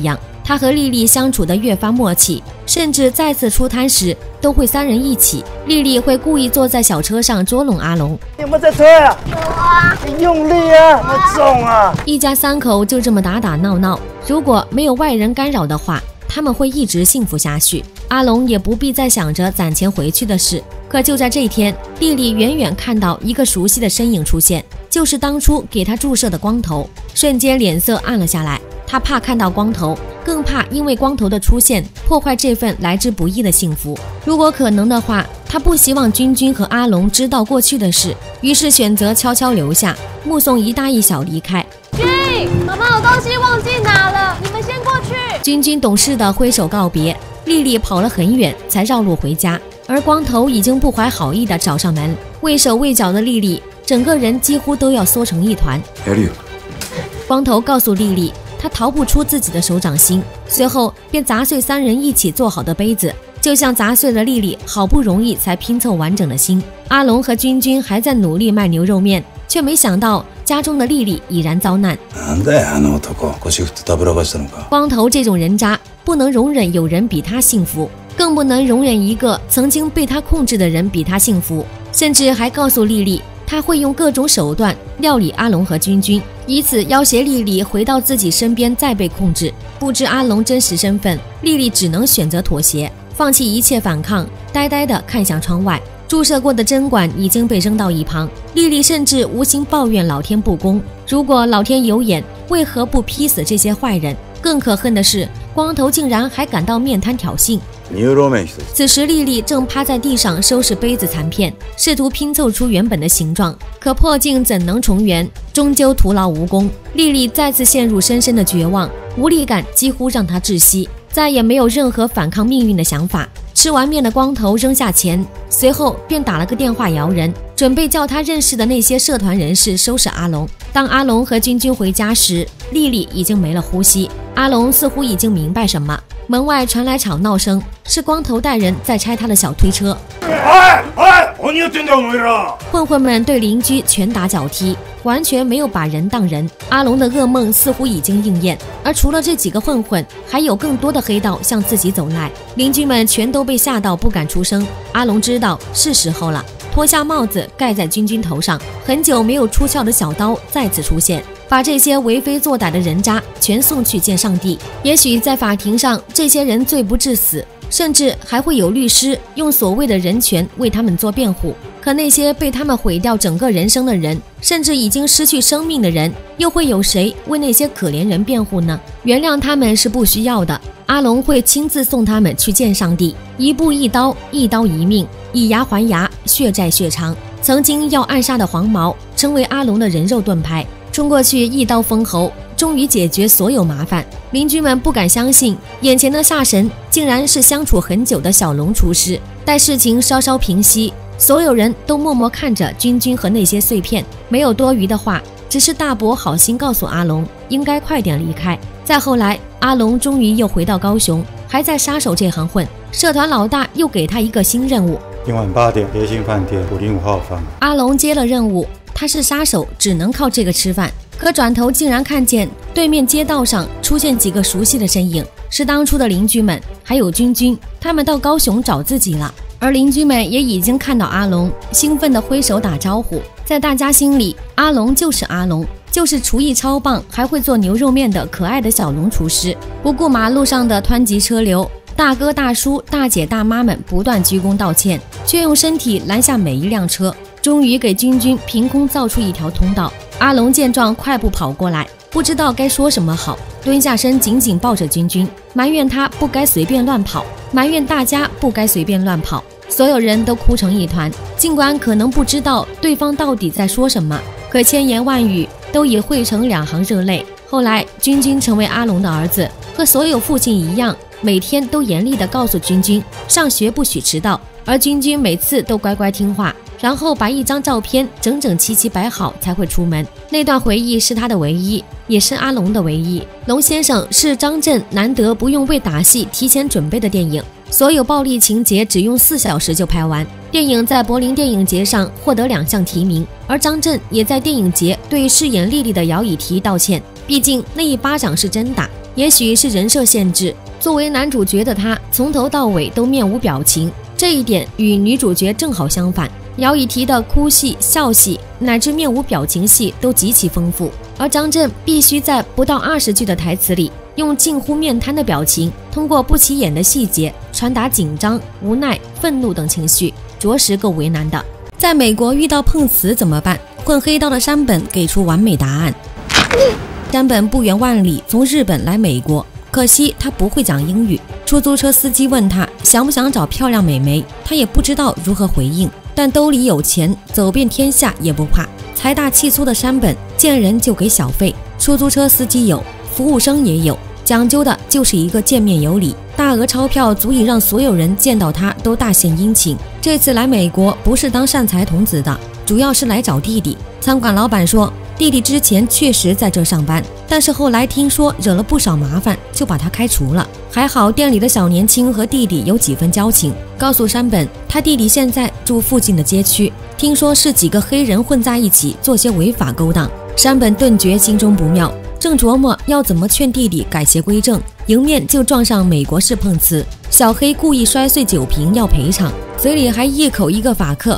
他和丽丽相处得越发默契，甚至再次出摊时都会3人一起。丽丽会故意坐在小车上捉弄阿龙。 有没有在推啊？有啊，你用力啊，那重啊！ 一家3口就这么打打闹闹，如果没有外人干扰的话，他们会一直幸福下去。阿龙也不必再想着攒钱回去的事。可就在这天，丽丽远远看到一个熟悉的身影出现，就是当初给她注射的光头，瞬间脸色暗了下来。她怕看到光头，更怕因为光头的出现破坏这份来之不易的幸福。如果可能的话，她不希望君君和阿龙知道过去的事，于是选择悄悄留下，目送一大一小离开。 君，妈妈有东西忘记拿了，你们先过去。 君君懂事的挥手告别，丽丽跑了很远才绕路回家，而光头已经不怀好意的找上门。畏手畏脚的丽丽整个人几乎都要缩成一团。光头告诉丽丽，他逃不出自己的手掌心，随后便砸碎3人一起做好的杯子，就像砸碎了丽丽好不容易才拼凑完整的心。阿龙和君君还在努力卖牛肉面，却没想到家中的丽丽已然遭难。光头这种人渣，不能容忍有人比他幸福，更不能容忍一个曾经被他控制的人比他幸福，甚至还告诉丽丽他会用各种手段料理阿龙和君君，以此要挟丽丽回到自己身边再被控制。不知阿龙真实身份，丽丽只能选择妥协，放弃一切反抗，呆呆地看向窗外。注射过的针管已经被扔到一旁，丽丽甚至无心抱怨老天不公，如果老天有眼，为何不劈死这些坏人？更可恨的是，光头竟然还敢到面摊挑衅。此时丽丽正趴在地上收拾杯子残片，试图拼凑出原本的形状，可破镜怎能重圆，终究徒劳无功。丽丽再次陷入深深的绝望，无力感几乎让她窒息，再也没有任何反抗命运的想法。吃完面的光头扔下钱，随后便打了个电话摇人，准备叫他认识的那些社团人士收拾阿龙。当阿龙和君君回家时，丽丽已经没了呼吸。阿龙似乎已经明白什么，门外传来吵闹声，是光头带人在拆他的小推车。混混们对邻居拳打脚踢，完全没有把人当人。阿龙的噩梦似乎已经应验，而除了这几个混混，还有更多的黑道向自己走来。邻居们全都被吓到不敢出声。阿龙知道是时候了，脱下帽子盖在君君头上，很久没有出鞘的小刀再次出现，把这些为非作歹的人渣全送去见上帝。也许在法庭上，这些人罪不至死，甚至还会有律师用所谓的人权为他们做辩护。可那些被他们毁掉整个人生的人，甚至已经失去生命的人，又会有谁为那些可怜人辩护呢？原谅他们是不需要的，阿龙会亲自送他们去见上帝。一步一刀，一刀一命，以牙还牙，血债血偿。曾经要暗杀的黄毛，成为阿龙的人肉盾牌，冲过去一刀封喉，终于解决所有麻烦。邻居们不敢相信，眼前的煞神竟然是相处很久的小龙厨师。待事情稍稍平息，所有人都默默看着君君和那些碎片，没有多余的话，只是大伯好心告诉阿龙应该快点离开。再后来，阿龙终于又回到高雄，还在杀手这行混。社团老大又给他一个新任务， 今晚8点蝶心饭店505号房。 阿龙接了任务，他是杀手，只能靠这个吃饭。可转头竟然看见对面街道上出现几个熟悉的身影，是当初的邻居们，还有君君，他们到高雄找自己了。而邻居们也已经看到阿龙，兴奋地挥手打招呼。在大家心里，阿龙就是阿龙，就是厨艺超棒，还会做牛肉面的可爱的小龙厨师。不顾马路上的湍急车流，大哥大叔大姐大妈们不断鞠躬道歉，却用身体拦下每一辆车，终于给君君凭空造出一条通道。阿龙见状快步跑过来，不知道该说什么好，蹲下身紧紧抱着君君，埋怨他不该随便乱跑，埋怨大家不该随便乱跑。所有人都哭成一团，尽管可能不知道对方到底在说什么，可千言万语都已汇成2行热泪。后来君君成为阿龙的儿子，和所有父亲一样，每天都严厉地告诉君君上学不许迟到，而君君每次都乖乖听话，然后把一张照片整整齐齐摆好才会出门。那段回忆是他的唯一，也是阿龙的唯一。龙先生是张震难得不用为打戏提前准备的电影，所有暴力情节只用4小时就拍完。电影在柏林电影节上获得2项提名，而张震也在电影节对饰演丽丽的姚以缇道歉，毕竟那一巴掌是真打。 也许是人设限制，作为男主角的他从头到尾都面无表情，这一点与女主角正好相反。姚以缇的哭戏、笑戏乃至面无表情戏都极其丰富，而张震必须在不到20句的台词里，用近乎面瘫的表情，通过不起眼的细节传达紧张、无奈、愤怒等情绪，着实够为难的。在美国遇到碰瓷怎么办？混黑道的山本给出完美答案。山本不远万里从日本来美国，可惜他不会讲英语。出租车司机问他想不想找漂亮美眉，他也不知道如何回应。但兜里有钱，走遍天下也不怕。财大气粗的山本见人就给小费，出租车司机有，服务生也有，讲究的就是一个见面有礼。大额钞票足以让所有人见到他都大献殷勤。这次来美国不是当善财童子的，主要是来找弟弟。餐馆老板说，弟弟之前确实在这上班，但是后来听说惹了不少麻烦，就把他开除了。还好店里的小年轻和弟弟有几分交情，告诉山本他弟弟现在住附近的街区，听说是几个黑人混在一起做些违法勾当。山本顿觉心中不妙，正琢磨要怎么劝弟弟改邪归正，迎面就撞上美国式碰瓷。小黑故意摔碎酒瓶要赔偿，嘴里还一口一个法克。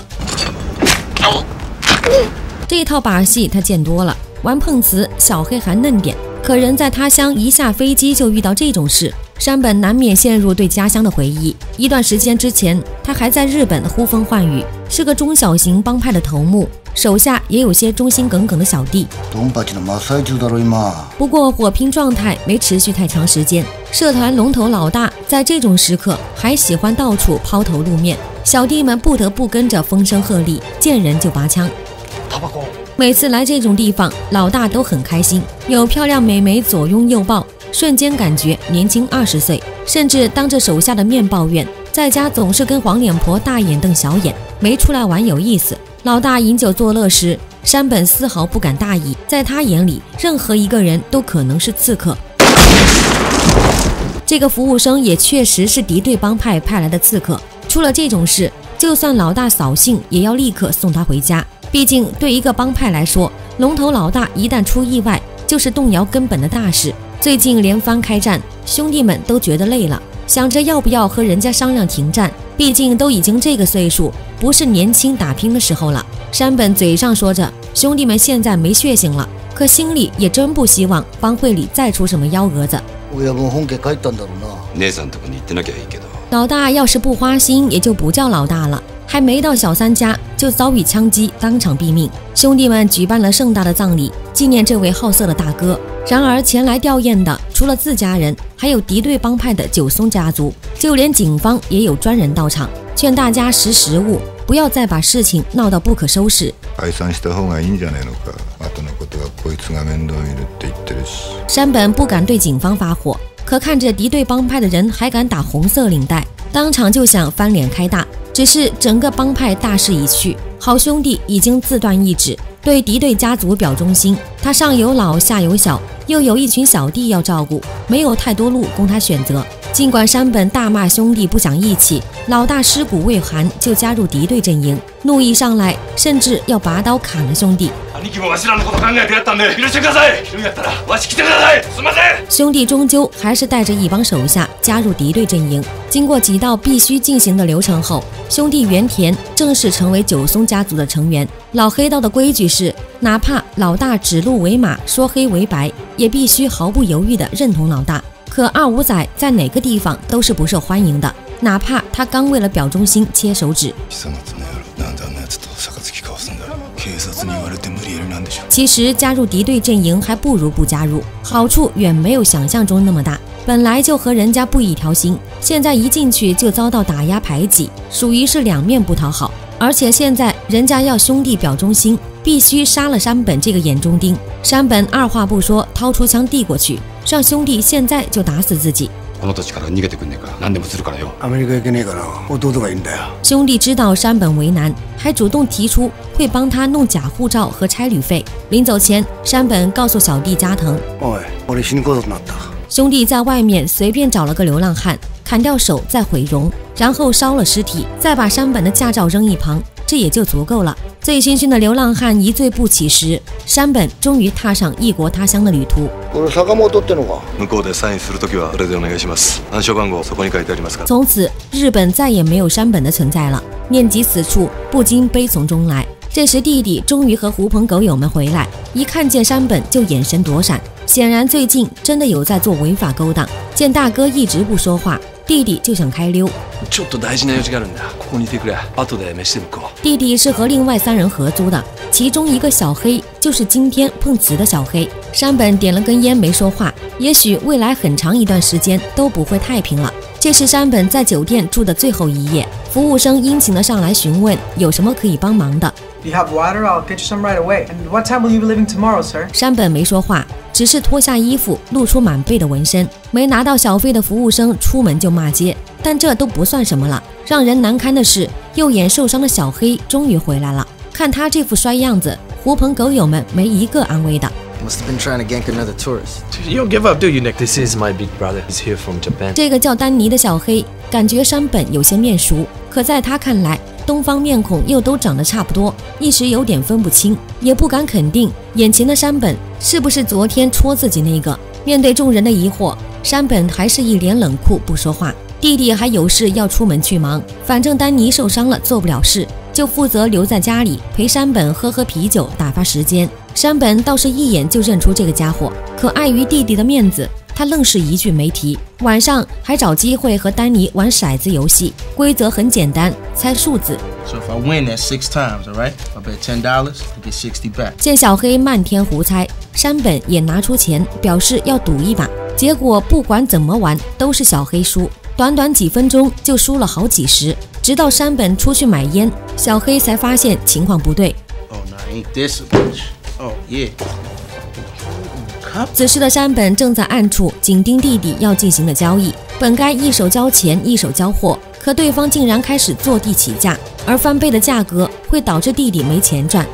这套把戏他见多了，玩碰瓷小黑还嫩点，可人在他乡一下飞机就遇到这种事，山本难免陷入对家乡的回忆。一段时间之前，他还在日本呼风唤雨，是个中小型帮派的头目，手下也有些忠心耿耿的小弟。不过火拼状态没持续太长时间，社团龙头老大在这种时刻还喜欢到处抛头露面，小弟们不得不跟着风声鹤唳，见人就拔枪。每次来这种地方，老大都很开心，有漂亮美眉左拥右抱，瞬间感觉年轻20岁，甚至当着手下的面抱怨，在家总是跟黄脸婆大眼瞪小眼，没出来玩有意思。老大饮酒作乐时，山本丝毫不敢大意，在他眼里，任何一个人都可能是刺客。这个服务生也确实是敌对帮派派来的刺客，出了这种事，就算老大扫兴，也要立刻送他回家。毕竟对一个帮派来说，龙头老大一旦出意外，就是动摇根本的大事。最近连番开战，兄弟们都觉得累了，想着要不要和人家商量停战，毕竟都已经这个岁数，不是年轻打拼的时候了。山本嘴上说着兄弟们现在没血性了，可心里也真不希望帮会里再出什么幺蛾子。老大要是不花心，也就不叫老大了，还没到小三家就遭遇枪击，当场毙命。兄弟们举办了盛大的葬礼，纪念这位好色的大哥。然而前来吊唁的除了自家人，还有敌对帮派的九松家族，就连警方也有专人到场，劝大家识时务，不要再把事情闹到不可收拾。山本不敢对警方发火，可看着敌对帮派的人还敢打红色领带，当场就想翻脸开大。只是整个帮派大势已去，好兄弟已经自断意志，对敌对家族表忠心。他上有老下有小，又有一群小弟要照顾，没有太多路供他选择。尽管山本大骂兄弟不讲义气，老大尸骨未寒就加入敌对阵营，怒意上来，甚至要拔刀砍了兄弟。兄弟终究还是带着一帮手下加入敌对阵营。经过几道必须进行的流程后，兄弟原田正式成为九松家族的成员。老黑道的规矩是，哪怕老大指鹿为马，说黑为白，也必须毫不犹豫地认同老大。可二五仔在哪个地方都是不受欢迎的，哪怕他刚为了表忠心切手指。其实加入敌对阵营还不如不加入，好处远没有想象中那么大。本来就和人家不一条心，现在一进去就遭到打压排挤，属于是两面不讨好。而且现在人家要兄弟表忠心，必须杀了山本这个眼中钉。山本二话不说，掏出枪递过去，让兄弟现在就打死自己。兄弟知道山本为难，还主动提出会帮他弄假护照和差旅费。临走前，山本告诉小弟加藤，兄弟在外面随便找了个流浪汉，砍掉手再毁容，然后烧了尸体，再把山本的驾照扔一旁。 这也就足够了。醉醺醺的流浪汉一醉不起时，山本终于踏上异国他乡的旅途。 坂本ってのか？ 向こうでサインするときはそれでお願いします。暗証番号そこに書いてありますから。 从此，日本再也没有山本的存在了。念及此处，不禁悲从中来。这时，弟弟终于和狐朋狗友们回来，一看见山本就眼神躲闪，显然最近真的有在做违法勾当。见大哥一直不说话，弟弟就想开溜。 ちょっと大事な用事があるんだ。ここにいてくれ。後で飯でも食おう。 弟弟是和另外3人合租的，其中一个小黑就是今天碰瓷的小黑。山本点了根烟没说话，也许未来很长一段时间都不会太平了。这是山本在酒店住的最后一夜，服务生殷勤地上来询问有什么可以帮忙的。 You have water? I'll get you some right away. And what time will you be leaving tomorrow, sir? 山本没说话，只是脱下衣服，露出满背的纹身。没拿到小费的服务生出门就骂街，但这都不算什么了。让人难堪的是，右眼受伤的小黑终于回来了。看他这副衰样子，狐朋狗友们没一个安慰的。 Must have been trying to gank another tourist. You don't give up, do you, Nick? This is my big brother. He's here from Japan. 这个叫丹尼的小黑，感觉山本有些面熟，可在他看来，东方面孔又都长得差不多，一时有点分不清，也不敢肯定眼前的山本是不是昨天戳自己那个。面对众人的疑惑，山本还是一脸冷酷不说话。弟弟还有事要出门去忙，反正丹尼受伤了做不了事，就负责留在家里陪山本喝啤酒打发时间。山本倒是一眼就认出这个家伙，可碍于弟弟的面子，他愣是一句没提。晚上还找机会和丹尼玩骰子游戏，规则很简单，猜数字。 So if I win, that's 6 times, all right? I bet $10 to get 60 back. 见小黑漫天胡猜，山本也拿出钱表示要赌一把。结果不管怎么玩都是小黑输，短短几分钟就输了好几十。直到山本出去买烟，小黑才发现情况不对。 Oh, now ain't this a bitch? Oh, yeah. 此时的山本正在暗处紧盯弟弟要进行的交易，本该一手交钱一手交货，可对方竟然开始坐地起价，而翻倍的价格会导致弟弟没钱赚。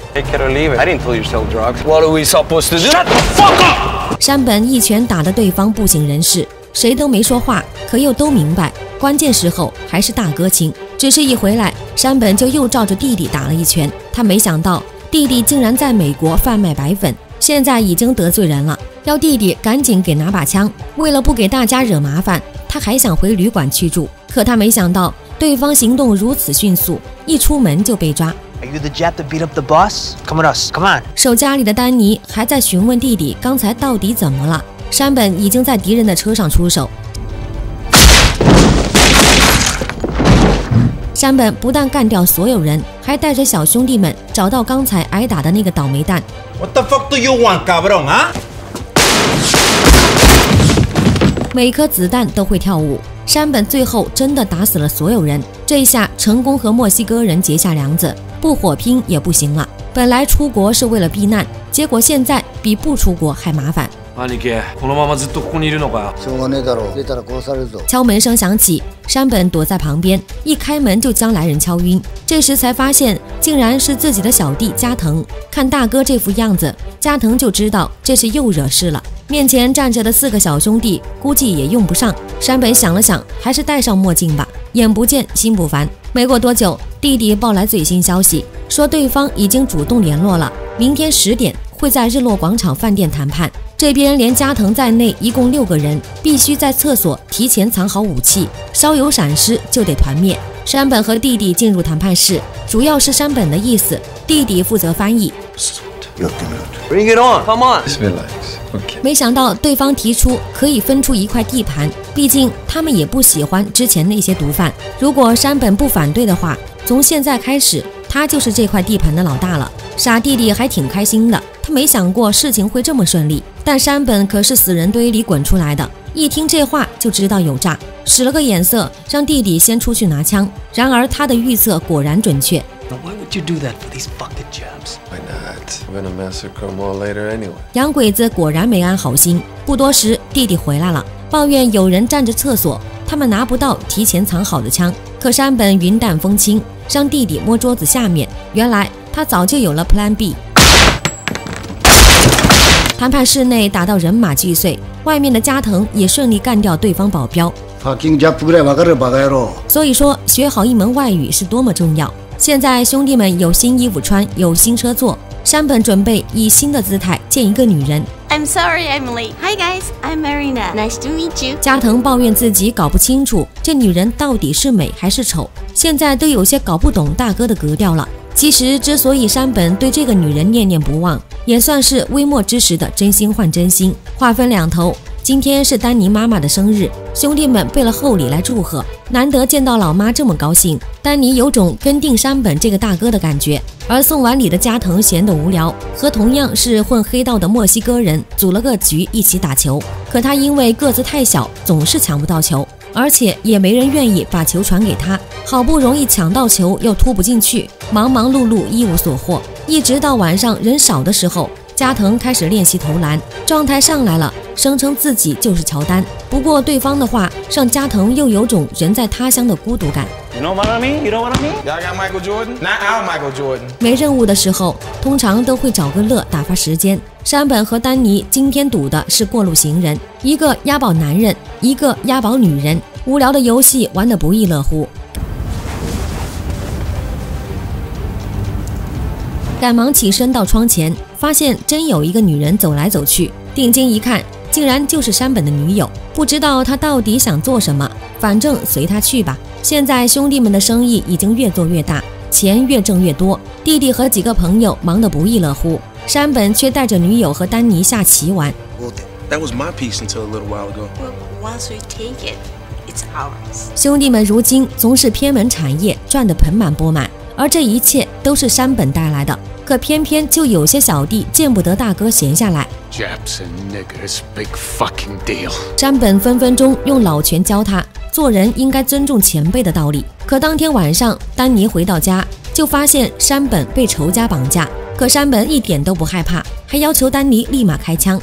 山本一拳打得对方不省人事，谁都没说话，可又都明白，关键时候还是大哥轻。只是一回来，山本就又照着弟弟打了一拳。他没想到弟弟竟然在美国贩卖白粉，现在已经得罪人了，要弟弟赶紧给拿把枪。为了不给大家惹麻烦，他还想回旅馆去住，可他没想到对方行动如此迅速，一出门就被抓。 Are you the Jap that beat up the boss? Come with us, come on. 守家里的丹尼还在询问弟弟刚才到底怎么了，山本已经在敌人的车上出手。山本不但干掉所有人，还带着小兄弟们找到刚才挨打的那个倒霉蛋。 What the fuck do you want, cabrón, 啊？ 每颗子弹都会跳舞，山本最后真的打死了所有人。这一下成功和墨西哥人结下梁子，不火拼也不行了。本来出国是为了避难，结果现在比不出国还麻烦。 兄貴、このままずっとここにいるのかよ。 しょうがねえだろ。出たら殺されるぞ。 敲门声响起，山本躲在旁边，一开门就将来人敲晕。这时才发现，竟然是自己的小弟加藤。看大哥这副样子，加藤就知道这是又惹事了。面前站着的4个小兄弟，估计也用不上。山本想了想，还是戴上墨镜吧，眼不见心不烦。没过多久，弟弟报来最新消息，说对方已经主动联络了，明天10点会在日落广场饭店谈判。这边连加藤在内一共6个人，必须在厕所提前藏好武器，稍有闪失就得团灭。山本和弟弟进入谈判室，主要是山本的意思，弟弟负责翻译。 Bring it on, come on. 没想到对方提出可以分出一块地盘，毕竟他们也不喜欢之前那些毒贩。如果山本不反对的话，从现在开始他就是这块地盘的老大了。傻弟弟还挺开心的，他没想过事情会这么顺利。但山本可是死人堆里滚出来的，一听这话就知道有诈，使了个眼色，让弟弟先出去拿枪。然而他的预测果然准确。 Why would you do that for these fucking Japs? Why not? We're gonna massacre them all later anyway. 洋鬼子果然没安好心。不多时，弟弟回来了，抱怨有人占着厕所，他们拿不到提前藏好的枪。可山本云淡风轻，让弟弟摸桌子下面，原来他早就有了 Plan B。谈判室内打到人马俱碎，外面的加藤也顺利干掉对方保镖。所以说，学好一门外语是多么重要。 现在兄弟们有新衣服穿，有新车坐，山本准备以新的姿态见一个女人。 I'm sorry I'm late. Hi guys, I'm Marina. Nice to meet you. 加藤抱怨自己搞不清楚这女人到底是美还是丑，现在都有些搞不懂大哥的格调了。其实之所以山本对这个女人念念不忘，也算是微末之时的真心换真心。话分两头，今天是丹尼妈妈的生日，兄弟们备了厚礼来祝贺，难得见到老妈这么高兴，丹尼有种跟定山本这个大哥的感觉。而送完礼的加藤闲得无聊，和同样是混黑道的墨西哥人组了个局一起打球，可他因为个子太小，总是抢不到球，而且也没人愿意把球传给他，好不容易抢到球又突不进去，忙忙碌碌一无所获。一直到晚上人少的时候，加藤开始练习投篮，状态上来了，声称自己就是乔丹。不过对方的话让加藤又有种人在他乡的孤独感。 You know what I mean? You know what I mean? Y'all got Michael Jordan? Not our Michael Jordan. 没任务的时候，通常都会找个乐打发时间。山本和丹尼今天赌的是过路行人，一个押宝男人，一个押宝女人，无聊的游戏玩得不亦乐乎。赶忙起身到窗前，发现真有一个女人走来走去，定睛一看，竟然就是山本的女友。不知道他到底想做什么，反正随他去吧。现在兄弟们的生意已经越做越大，钱越挣越多，弟弟和几个朋友忙得不亦乐乎，山本却带着女友和丹尼下棋玩。 That was my piece until a little while ago. Well, once we take it, it's ours. 兄弟们如今总是偏门产业，赚得盆满钵满，而这一切都是山本带来的。可偏偏就有些小弟见不得大哥闲下来。 Japs and niggers, big fucking deal. 山本分分钟用老拳教他做人应该尊重前辈的道理。可当天晚上，丹尼回到家就发现山本被仇家绑架，可山本一点都不害怕，还要求丹尼立马开枪。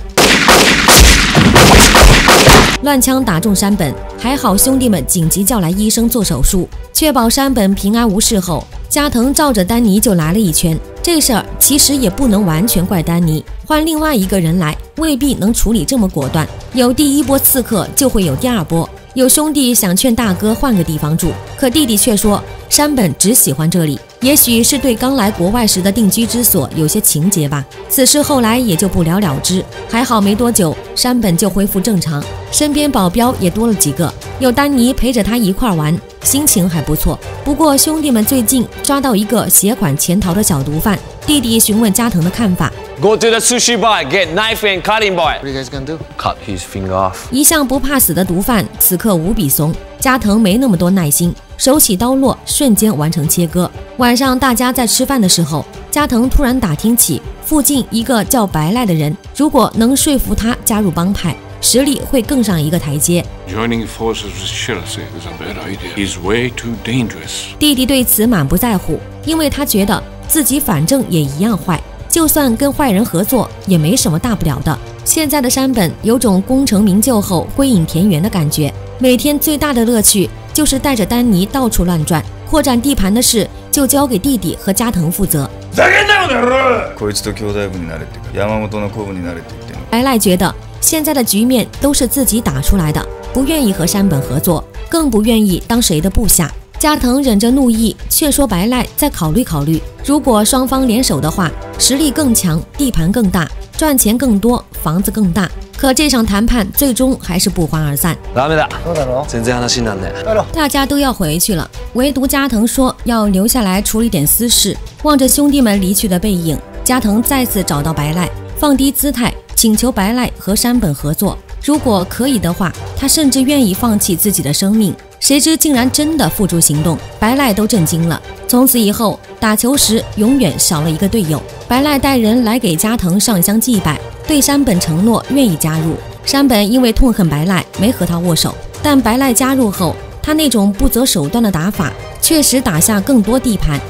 乱枪打中山本，还好兄弟们紧急叫来医生做手术，确保山本平安无事后，加藤照着丹尼就来了一拳。这事儿其实也不能完全怪丹尼，换另外一个人来未必能处理这么果断。有第一波刺客就会有第二波。有兄弟想劝大哥换个地方住，可弟弟却说山本只喜欢这里，也许是对刚来国外时的定居之所有些情结吧。此事后来也就不了了之。还好没多久，山本就恢复正常，身边保镖也多了几个，有丹尼陪着他一块玩，心情还不错。不过兄弟们最近抓到一个携款潜逃的小毒贩，弟弟询问加藤的看法。 Go to the sushi bar, get knife and cutting board. What are you guys gonna do? Cut his finger off. 一向不怕死的毒贩此刻无比怂，加藤没那么多耐心，手起刀落，瞬间完成切割。晚上大家在吃饭的时候，加藤突然打听起附近一个叫白赖的人，如果能说服他加入帮派，实力会更上一个台阶。 Joining forces with Shirase is a bad idea. He's way too dangerous. 弟弟对此满不在乎，因为他觉得自己反正也一样坏，就算跟坏人合作也没什么大不了的。现在的山本有种功成名就后归隐田园的感觉，每天最大的乐趣就是带着丹尼到处乱转，扩展地盘的事就交给弟弟和加藤负责。 こいつと兄弟分になれってか、山本の子分になれって言ってんの。 白赖觉得现在的局面都是自己打出来的，不愿意和山本合作，更不愿意当谁的部下。加藤忍着怒意劝说白赖再考虑考虑，如果双方联手的话，实力更强，地盘更大，赚钱更多，房子更大。可这场谈判最终还是不欢而散。 全然話になんねえ。 大家都要回去了，唯独加藤说要留下来处理点私事。望着兄弟们离去的背影，加藤再次找到白赖，放低姿态请求白赖和山本合作，如果可以的话，他甚至愿意放弃自己的生命。谁知竟然真的付诸行动，白赖都震惊了。从此以后，打球时永远少了一个队友。白赖带人来给加藤上香祭拜，对山本承诺愿意加入。山本因为痛恨白赖，没和他握手，但白赖加入后，他那种不择手段的打法，确实打下更多地盘。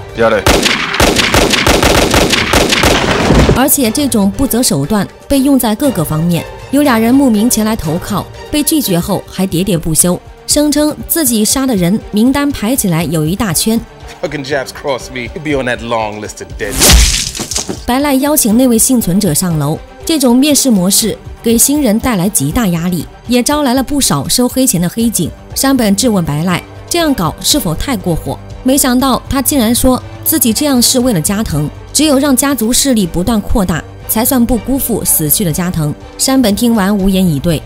而且这种不择手段被用在各个方面，有俩人慕名前来投靠，被拒绝后还喋喋不休，声称自己杀的人名单排起来有一大圈。 Fucking Japs cross me, you'll be on that long list of dead. 白赖邀请那位幸存者上楼，这种面试模式给新人带来极大压力，也招来了不少收黑钱的黑警。山本质问白赖，这样搞是否太过火？ 没想到他竟然说自己这样是为了加藤，只有让家族势力不断扩大，才算不辜负死去的加藤。山本听完无言以对。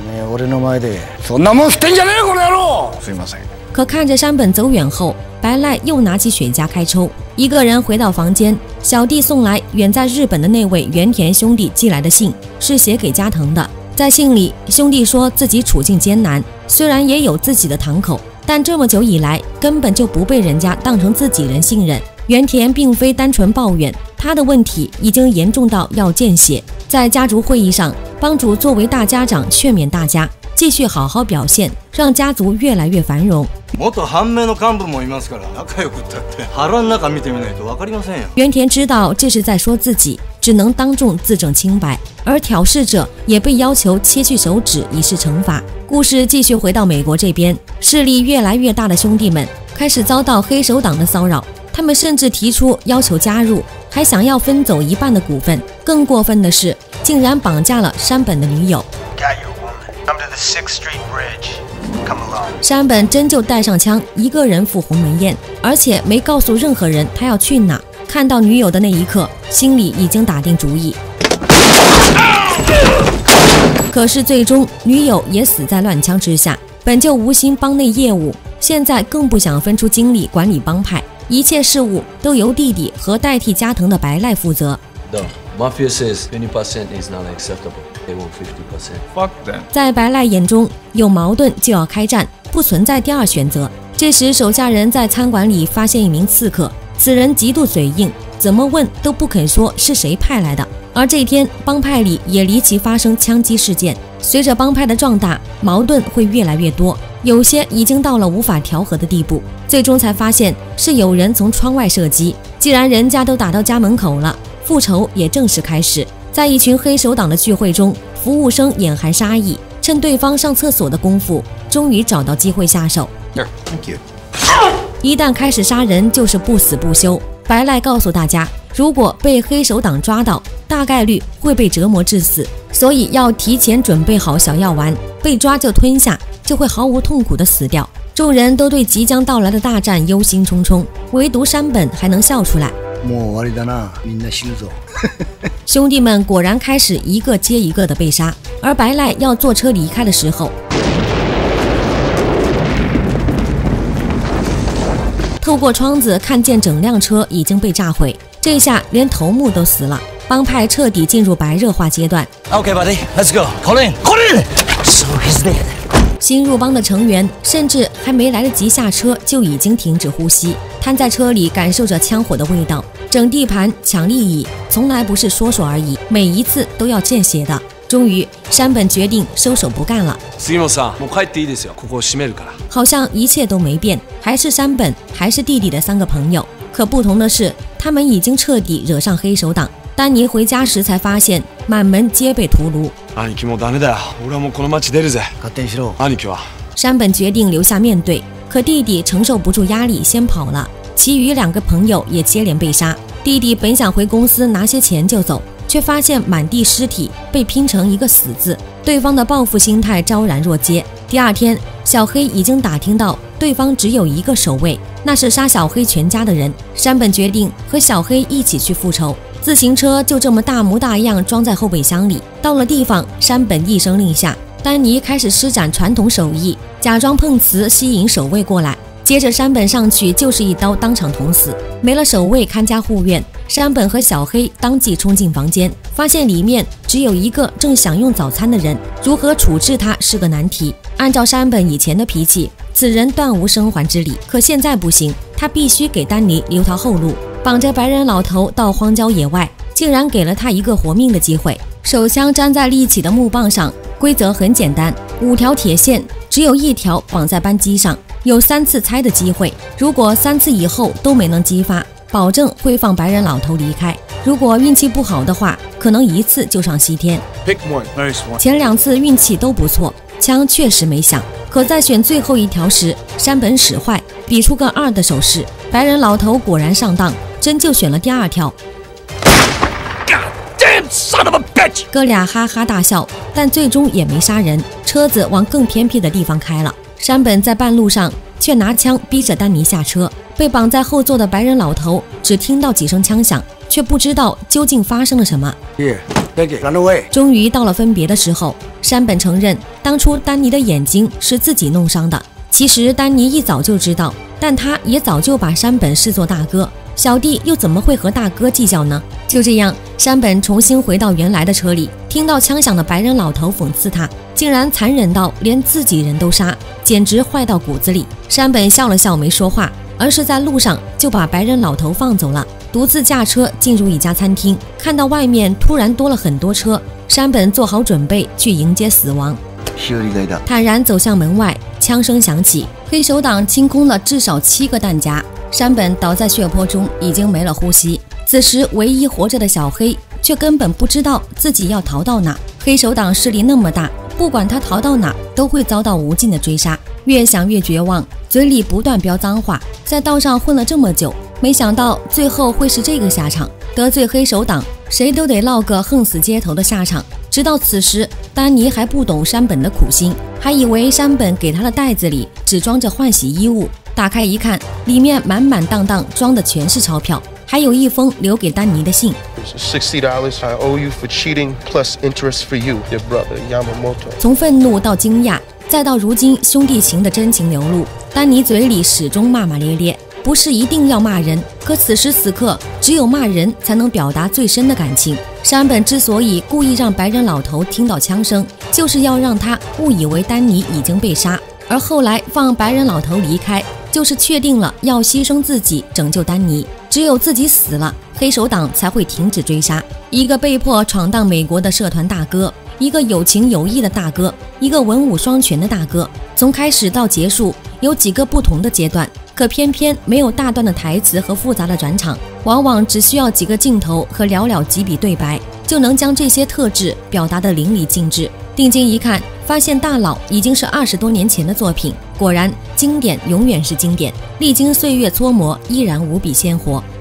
可看着山本走远后，白赖又拿起雪茄开抽，一个人回到房间。小弟送来远在日本的那位原田兄弟寄来的信，是写给加藤的。在信里，兄弟说自己处境艰难，虽然也有自己的堂口，但这么久以来根本就不被人家当成自己人信任。原田并非单纯抱怨，他的问题已经严重到要见血。在家族会议上，帮主作为大家长劝勉大家继续好好表现，让家族越来越繁荣。原田知道这是在说自己，只能当众自证清白，而挑事者也被要求切去手指以示惩罚。故事继续回到美国这边，势力越来越大的兄弟们开始遭到黑手党的骚扰，他们甚至提出要求加入，还想要分走一半的股份。更过分的是，竟然绑架了山本的女友。山本真就带上枪，一个人赴鸿门宴，而且没告诉任何人他要去哪。看到女友的那一刻，心里已经打定主意。可是最终女友也死在乱枪之下。本就无心帮内业务，现在更不想分出精力管理帮派，一切事务都由弟弟和代替加藤的白赖负责。 Mafia says 20% is not acceptable. They want 50%. Fuck them. 在白赖眼中，有矛盾就要开战，不存在第二选择。这时，手下人在餐馆里发现一名刺客，此人极度嘴硬，怎么问都不肯说是谁派来的。而这天，帮派里也离奇发生枪击事件。随着帮派的壮大，矛盾会越来越多，有些已经到了无法调和的地步。最终才发现是有人从窗外射击。既然人家都打到家门口了，复仇也正式开始。在一群黑手党的聚会中，服务生眼含杀意，趁对方上厕所的功夫，终于找到机会下手。 Thank you. 一旦开始杀人，就是不死不休。白赖告诉大家，如果被黑手党抓到，大概率会被折磨致死，所以要提前准备好小药丸，被抓就吞下，就会毫无痛苦的死掉。众人都对即将到来的大战忧心忡忡，唯独山本还能笑出来。兄弟们果然开始一个接一个的被杀，而白赖要坐车离开的时候，透过窗子看见整辆车已经被炸毁，这下连头目都死了，帮派彻底进入白热化阶段。 Okay, buddy, let's go. Call in. Call in. So he's dead. 新入帮的成员甚至还没来得及下车，就已经停止呼吸，瘫在车里感受着枪火的味道。整地盘抢利益从来不是说说而已，每一次都要见血的。终于，山本决定收手不干了。好像一切都没变，还是山本，还是弟弟的三个朋友。可不同的是，他们已经彻底惹上黑手党。丹尼回家时才发现，满门皆被屠戮。山本决定留下面对，可弟弟承受不住压力，先跑了。其余两个朋友也接连被杀。弟弟本想回公司拿些钱就走，却发现满地尸体，被拼成一个死字。对方的报复心态昭然若揭。第二天，小黑已经打听到对方只有一个守卫，那是杀小黑全家的人。山本决定和小黑一起去复仇。自行车就这么大模大样装在后备箱里。到了地方，山本一声令下，丹尼开始施展传统手艺，假装碰瓷吸引守卫过来。接着山本上去就是一刀当场捅死。没了守卫看家护院，山本和小黑当即冲进房间，发现里面只有一个正享用早餐的人，如何处置他是个难题。按照山本以前的脾气，此人断无生还之理，可现在不行，他必须给丹尼留条后路。绑着白人老头到荒郊野外，竟然给了他一个活命的机会。手枪粘在立起的木棒上，规则很简单，5条铁线，只有1条绑在扳机上，有3次猜的机会，如果3次以后都没能激发，保证会放白人老头离开。如果运气不好的话，可能1次就上西天。前2次运气都不错，枪确实没响，可在选最后1条时，山本使坏，比出个2的手势，白人老头果然上当，真就选了第2条。哥俩哈哈大笑，但最终也没杀人，车子往更偏僻的地方开了。 山本在半路上却拿枪逼着丹尼下车，被绑在后座的白人老头只听到几声枪响，却不知道究竟发生了什么。终于到了分别的时候，山本承认当初丹尼的眼睛是自己弄伤的。其实丹尼一早就知道，但他也早就把山本视作大哥，小弟又怎么会和大哥计较呢？就这样，山本重新回到原来的车里，听到枪响的白人老头讽刺他，竟然残忍到连自己人都杀，简直坏到骨子里。山本笑了笑没说话，而是在路上就把白人老头放走了，独自驾车进入一家餐厅，看到外面突然多了很多车，山本做好准备去迎接死亡，坦然走向门外，枪声响起，黑手党清空了至少7个弹夹，山本倒在血泊中，已经没了呼吸。此时唯一活着的小黑却根本不知道自己要逃到哪，黑手党势力那么大，不管他逃到哪都会遭到无尽的追杀。越想越绝望，嘴里不断飙脏话，在道上混了这么久，没想到最后会是这个下场。得罪黑手党，谁都得落个横死街头的下场。直到此时，丹尼还不懂山本的苦心，还以为山本给他的袋子里只装着换洗衣物，打开一看，里面满满当当装的全是钞票，还有一封留给丹尼的信。 $60 I owe you for cheating plus interest for you, your brother Yamamoto。 从愤怒到惊讶，再到如今兄弟情的真情流露，丹尼嘴里始终骂骂咧咧。不是一定要骂人，可此时此刻，只有骂人才能表达最深的感情。山本之所以故意让白人老头听到枪声，就是要让他误以为丹尼已经被杀，而后来放白人老头离开，就是确定了要牺牲自己拯救丹尼。只有自己死了，黑手党才会停止追杀。一个被迫闯荡美国的社团大哥，一个有情有义的大哥，一个文武双全的大哥，从开始到结束有几个不同的阶段，可偏偏没有大段的台词和复杂的转场，往往只需要几个镜头和寥寥几笔对白，就能将这些特质表达得淋漓尽致。定睛一看，发现大佬已经是20多年前的作品，果然经典永远是经典，历经岁月搓磨，依然无比鲜活。